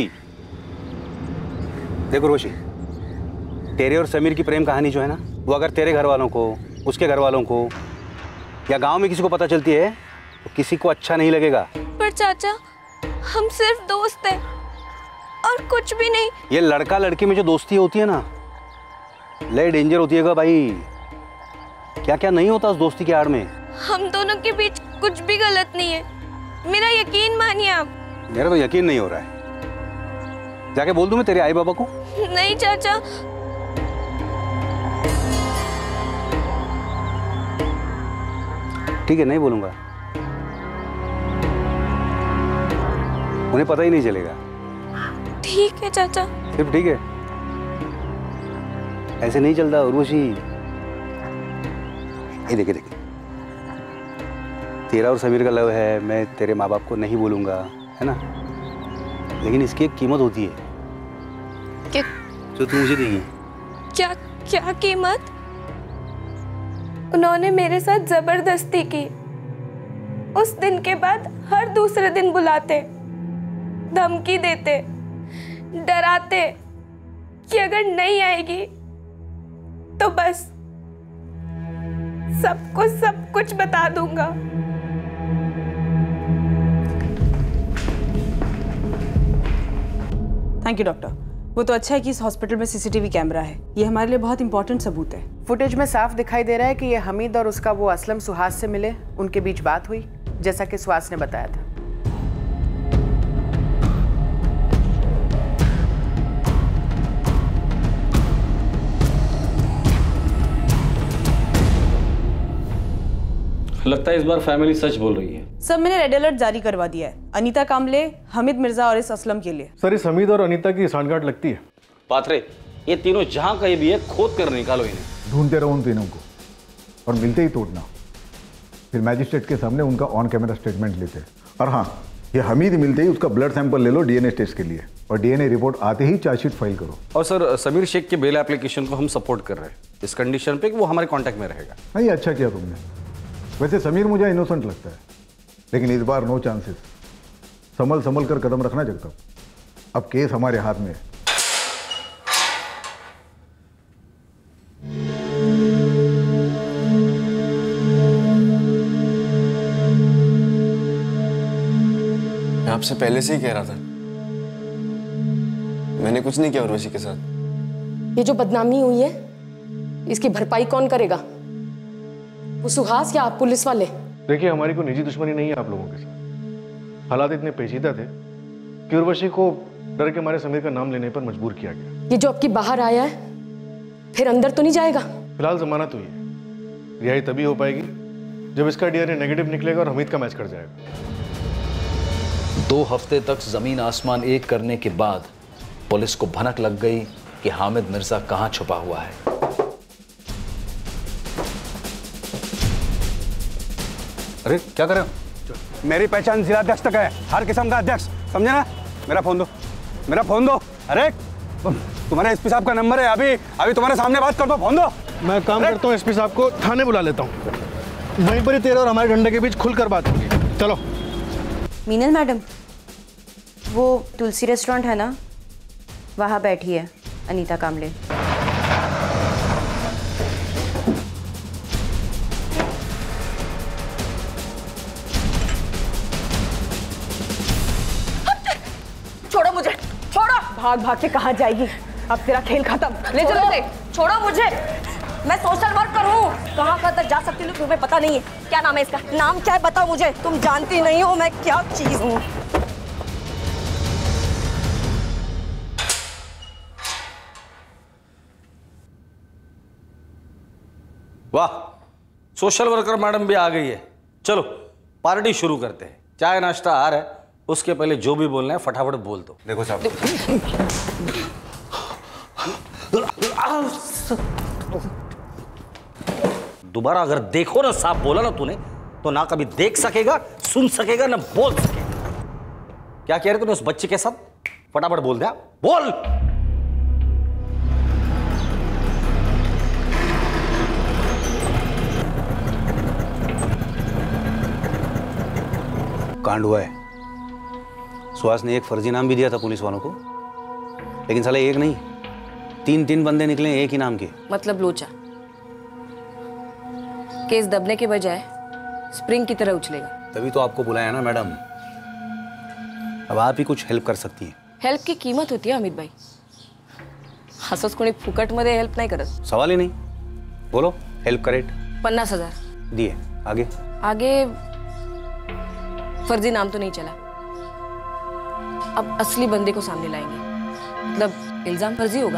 देखो उर्वशी, तेरे और समीर की प्रेम कहानी जो है ना, वो अगर तेरे घर वालों को, उसके घर वालों को या गांव में किसी को पता चलती है तो किसी को अच्छा नहीं लगेगा। पर चाचा, हम सिर्फ दोस्त हैं और कुछ भी नहीं। ये लड़का लड़की में जो दोस्ती होती है ना, ले डेंजर होती है भाई। क्या क्या नहीं होता उस दोस्ती की आड़ में। हम दोनों के बीच कुछ भी गलत नहीं है, मेरा यकीन मानिए आप। मेरा तो यकीन नहीं हो रहा है। जाके बोल दूं मैं तेरे आई बाबा को? नहीं चाचा। ठीक है, नहीं बोलूंगा, उन्हें पता ही नहीं चलेगा। ठीक है चाचा। सिर्फ ठीक है, ऐसे नहीं चलता उर्वशी। ये देखे देखे, तेरा और समीर का लव है, मैं तेरे माँ बाप को नहीं बोलूँगा, है ना, लेकिन इसकी एक कीमत होती है क्या? जो तू मुझे देगी। क्या क्या कीमत? उन्होंने मेरे साथ जबरदस्ती की। उस दिन के बाद हर दूसरे दिन बुलाते, धमकी देते, डराते कि अगर नहीं आएगी तो बस सबको सब कुछ बता दूंगा। Thank you doctor. वो तो अच्छा है कि इस हॉस्पिटल में सीसीटीवी कैमरा है, ये हमारे लिए बहुत इंपॉर्टेंट सबूत है। फुटेज में साफ दिखाई दे रहा है कि ये हमीद और उसका वो असलम सुहास से मिले, उनके बीच बात हुई, जैसा कि सुहास ने बताया था। लगता है इस बार फैमिली सच बोल रही है। सब मैंने रेड अलर्ट जारी करवा दिया है, अनीता कामले, हमीद मिर्जा और इस असलम के लिए। सर इस हमीद और अनीता की सांठगांठ लगती है। पात्रे, ये तीनों जहां कहीं भी है खोद कर निकालो इन्हें। ढूंढते रहो उन तीनों को और मिलते ही तोड़ना, फिर मैजिस्ट्रेट के सामने उनका ऑन कैमरा स्टेटमेंट लेते हैं। और हाँ, ये हमीद मिलते ही उसका ब्लड सैंपल ले लो डीएनए टेस्ट के लिए, और डीएनए रिपोर्ट आते ही चार्जशीट फाइल करो। और सर समीर शेख के बेल एप्लीकेशन को हम सपोर्ट कर रहे हैं इस कंडीशन पे कि वो हमारे कांटेक्ट में रहेगा। हाँ, ये अच्छा किया तुमने। वैसे समीर मुझे इनोसेंट लगता है, लेकिन इस बार नो चांसेस। संभल कर कदम रखना जगताप, अब केस हमारे हाथ में है। मैं आपसे पहले से ही कह रहा था, मैंने कुछ नहीं किया उर्वशी के साथ। ये जो बदनामी हुई है इसकी भरपाई कौन करेगा? वो सुहास या आप पुलिस वाले? देखिए, हमारी कोई निजी दुश्मनी नहीं है आप लोगों के साथ। हालात इतने पेचीदा थे कि उर्वशी को डर के मारे समीर का नाम लेने पर मजबूर किया गया। ये जो आपकी बाहर आया है फिर अंदर तो नहीं जाएगा? फिलहाल जमानत हुई है, रिहाई तभी हो पाएगी जब इसका डीएनए नेगेटिव निकलेगा और हमीद का मैच कर जाएगा। 2 हफ्ते तक जमीन आसमान एक करने के बाद पुलिस को भनक लग गई कि हामिद मिर्जा कहां छुपा हुआ है। अरे क्या कर रहे हो? मेरी पहचान जिला अध्यक्ष तक है, हर किस्म का अध्यक्ष, समझे ना? मेरा फोन दो, मेरा फोन दो। अरे तुम्हारे एसपी साहब का नंबर है, अभी तुम्हारे सामने बात कर दो, फोन दो। मैं काम करता हूँ, एसपी साहब को थाने बुला लेता हूँ, वहीं पर ही तेरे और हमारे डंडे के बीच खुलकर बात होगी। चलो। मीनल मैडम, वो तुलसी रेस्टोरेंट है ना, वहाँ बैठी है अनीता कामले। छोड़ो मुझे, छोड़ो। भाग भाग के कहाँ जाएगी? अब तेरा खेल खत्म। ले चलो इसे। छोड़ो मुझे, मैं सोशल वर्कर हूँ। कहाँ तक जा सकती हूँ तुम्हें पता नहीं है? क्या नाम है इसका? नाम क्या है बताओ मुझे। तुम जानती नहीं हो मैं क्या चीज हूँ। वाह, सोशल वर्कर मैडम भी आ गई है। चलो पार्टी शुरू करते हैं। चाय नाश्ता आ रहा है, उसके पहले जो भी बोलना है फटाफट बोल दो। देखो साहब, दोबारा अगर देखो ना साफ बोला ना तूने, तो ना कभी देख सकेगा, सुन सकेगा, ना बोल सकेगा। क्या कह रहे तूने उस बच्चे के साथ? फटाफट बोल दे, बोल। कांड हुआ है। सुहास ने एक फर्जी नाम भी दिया था पुलिस वालों को, लेकिन साले एक नहीं 3 बंदे निकले एक ही नाम के। मतलब लोचा। केस दबने के बजाय स्प्रिंग की तरह उछलेगा। तभी तो आपको बुलाया ना मैडम, अब आप ही कुछ हेल्प कर सकती हैं। हेल्प की कीमत होती है अमित भाई, असंच कोणी फुकटमध्ये हेल्प नाही करत। सवाल ही नहीं, बोलो हेल्प करेट। 50,000 दिए। आगे? आगे फर्जी नाम तो नहीं चला, अब असली बंदे को सामने लाएंगे। मतलब इल्जाम फर्जी होगा।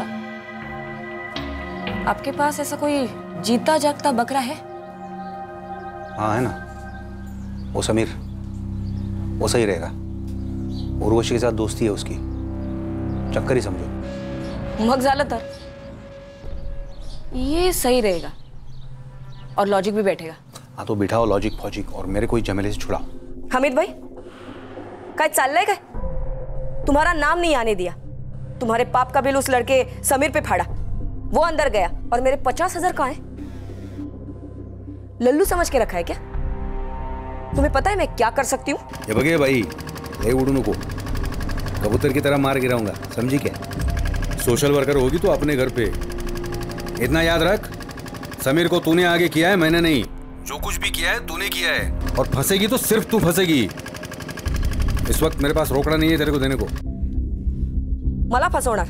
आपके पास ऐसा कोई जीता जागता बकरा है? हाँ है ना, वो समीर, वो सही रहेगा। उर्वशी के साथ दोस्ती है उसकी, चक्कर ही समझो। मग झालं तर ये सही रहेगा और लॉजिक भी बैठेगा। हाँ तो बिठाओ लॉजिक फॉजिक और मेरे कोई झमेले से छुड़ाओ। हमीद भाई काय चाल रहे, तुम्हारा नाम नहीं आने दिया। तुम्हारे पाप का बिल उस लड़के समीर पे फाड़ा, वो अंदर गया और मेरे 50,000 कहाँ है? लल्लू समझ के रखा है क्या? तुम्हें पता है मैं क्या कर सकती हूँ? ये बगे भाई, ले उड़नू को कबूतर की तरह मार गिराऊंगा, समझी क्या? सोशल वर्कर होगी तो अपने घर पे। इतना याद रख, समीर को तूने आगे किया है, मैंने नहीं। जो कुछ भी किया है तूने किया है, और फंसेगी तो सिर्फ तू फंसेगी। इस वक्त मेरे पास रोकड़ा नहीं है तेरे को देने को। मला फसवणार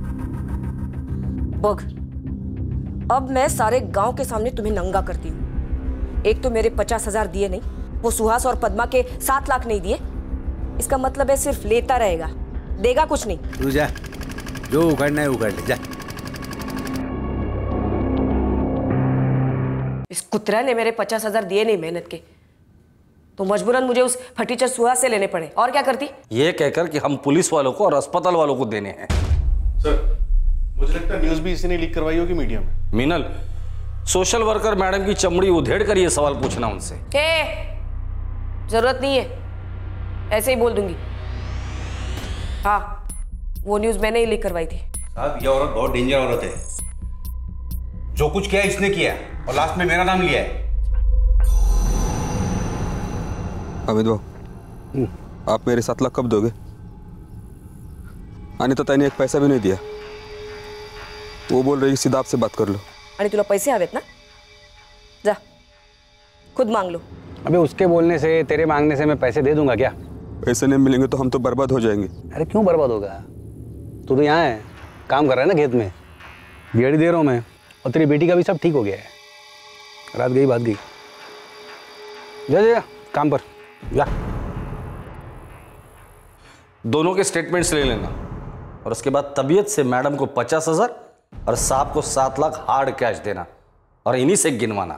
बघ, अब मैं सारे गांव के सामने तुम्हें नंगा करती हूँ। एक तो मेरे 50,000 दिए नहीं, वो सुहास और पद्मा के 7 लाख नहीं दिए। इसका मतलब है सिर्फ लेता रहेगा, देगा कुछ नहीं। तू जा, जो उखाड़ना है उखाड़ ले, जा। इस कुत्रा ने मेरे 50,000 दिए नहीं मेहनत के, तो मजबूरन मुझे उस फटीचर सुहास से लेने पड़े। और क्या करती? ये कहकर कि हम पुलिस वालों को और अस्पताल वालों को देने हैं। सर, मुझे लगता है न्यूज़ भी इसी ने लीक करवाई होगी मीडिया में। मीनल, सोशल वर्कर मैडम की चमड़ी उधेड़ कर ये सवाल पूछना उनसे। जरूरत नहीं है, ऐसे ही बोल दूंगी। हाँ, वो न्यूज़ मैंने ही लीक करवाई थी। साहब, ये औरत बहुत डेंजर औरत है। जो कुछ किया इसने किया और लास्ट में मेरा नाम लिया है। अमित बाबू, आप मेरे 7 लाख कब दोगे? अनिता ताई ने एक पैसा भी नहीं दिया। वो बोल रही सीधा आपसे बात कर लो। आणि तुला पैसे हवेत ना? जा, खुद मांग लो। अबे उसके बोलने से, तेरे मांगने से मैं पैसे दे दूंगा क्या? पैसे नहीं मिलेंगे तो हम तो बर्बाद हो जाएंगे। अरे क्यों बर्बाद होगा? तू तो यहाँ है, काम कर रहा है ना खेत में, दिहाड़ी दे रहा हूँ मैं, और तेरी बेटी का भी सब ठीक हो गया है। रात गई बात गई। जा जा काम पर जा। दोनों के स्टेटमेंट्स ले लेना और उसके बाद तबीयत से मैडम को 50,000 और साहब को 7 लाख हार्ड कैश देना और इन्हीं से गिनवाना।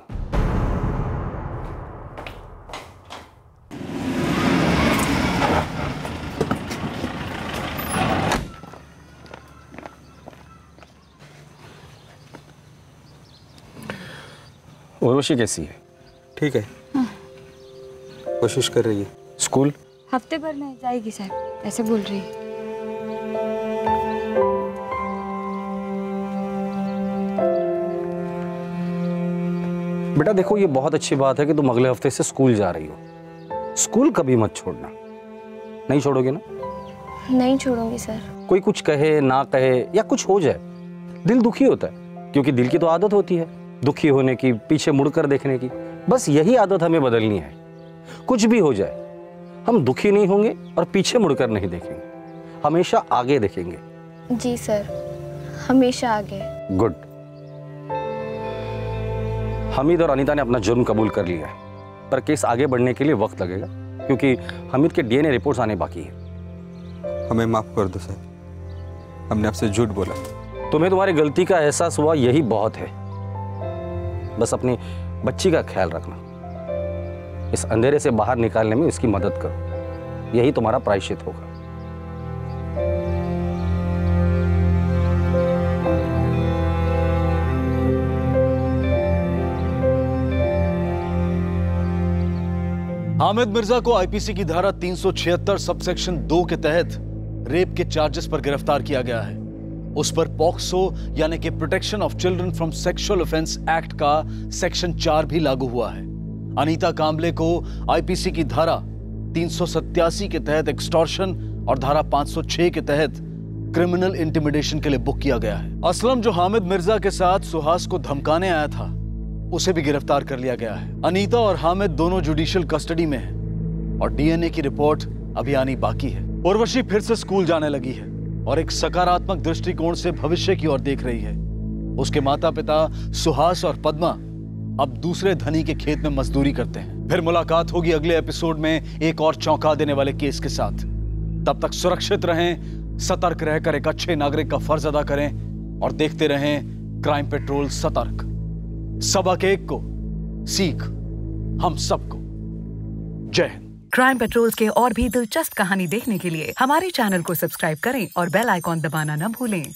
उर्वशी कैसी है? ठीक है, कोशिश कर रही है। स्कूल हफ्ते भर में जाएगी साहब, ऐसे बोल रही है। बेटा देखो, ये बहुत अच्छी बात है कि तुम अगले हफ्ते से स्कूल जा रही हो। स्कूल कभी मत छोड़ना। नहीं छोड़ोगे ना? नहीं छोड़ूंगी सर। कोई कुछ कहे ना कहे या कुछ हो जाए, दिल दुखी होता है, क्योंकि दिल की तो आदत होती है दुखी होने की, पीछे मुड़कर देखने की। बस यही आदत हमें बदलनी है। कुछ भी हो जाए, हम दुखी नहीं होंगे और पीछे मुड़कर नहीं देखेंगे, हमेशा आगे देखेंगे। जी सर, हमेशा आगे। गुड। हमीद और अनीता ने अपना जुर्म कबूल कर लिया है, पर केस आगे बढ़ने के लिए वक्त लगेगा, क्योंकि हमीद के डीएनए रिपोर्ट्स आने बाकी है। हमें माफ कर दो साहब, हमने आपसे झूठ बोला। तुम्हें तुम्हारी गलती का एहसास हुआ, यही बहुत है। बस अपनी बच्ची का ख्याल रखना, इस अंधेरे से बाहर निकालने में इसकी मदद करो, यही तुम्हारा प्रायश्चित होगा। हामिद मिर्जा को आईपीसी की धारा 376 सबसेक्शन 2 के तहत रेप के चार्जेस पर गिरफ्तार किया गया है। उस पर पॉक्सो यानी कि protection of children from sexual offence act का सेक्शन 4 भी लागू हुआ है। अनीता कांबले को आईपीसी की धारा 387 के तहत एक्सटॉर्शन और धारा 506 के तहत क्रिमिनल इंटिमिडेशन के लिए बुक किया गया है। असलम, जो हामिद मिर्जा के साथ सुहास को धमकाने आया था, उसे भी गिरफ्तार कर लिया गया है। अनीता और हामिद दोनों जुडिशियल कस्टडी में हैं और डीएनए की रिपोर्ट अभी आनी बाकी है। उर्वशी फिर से स्कूल जाने लगी है और एक सकारात्मक दृष्टिकोण से भविष्य की ओर देख रही है। उसके माता पिता सुहास और पद्मा अब दूसरे धनी के खेत में मजदूरी करते हैं। फिर मुलाकात होगी अगले एपिसोड में एक और चौंका देने वाले केस के साथ। तब तक सुरक्षित रहें, सतर्क रहकर एक अच्छे नागरिक का फर्ज अदा करें और देखते रहें क्राइम पेट्रोल सतर्क। सबक एक को सीख हम सबको। जय हिंद। क्राइम पेट्रोल्स के और भी दिलचस्प कहानी देखने के लिए हमारे चैनल को सब्सक्राइब करें और बेल आइकॉन दबाना न भूलें।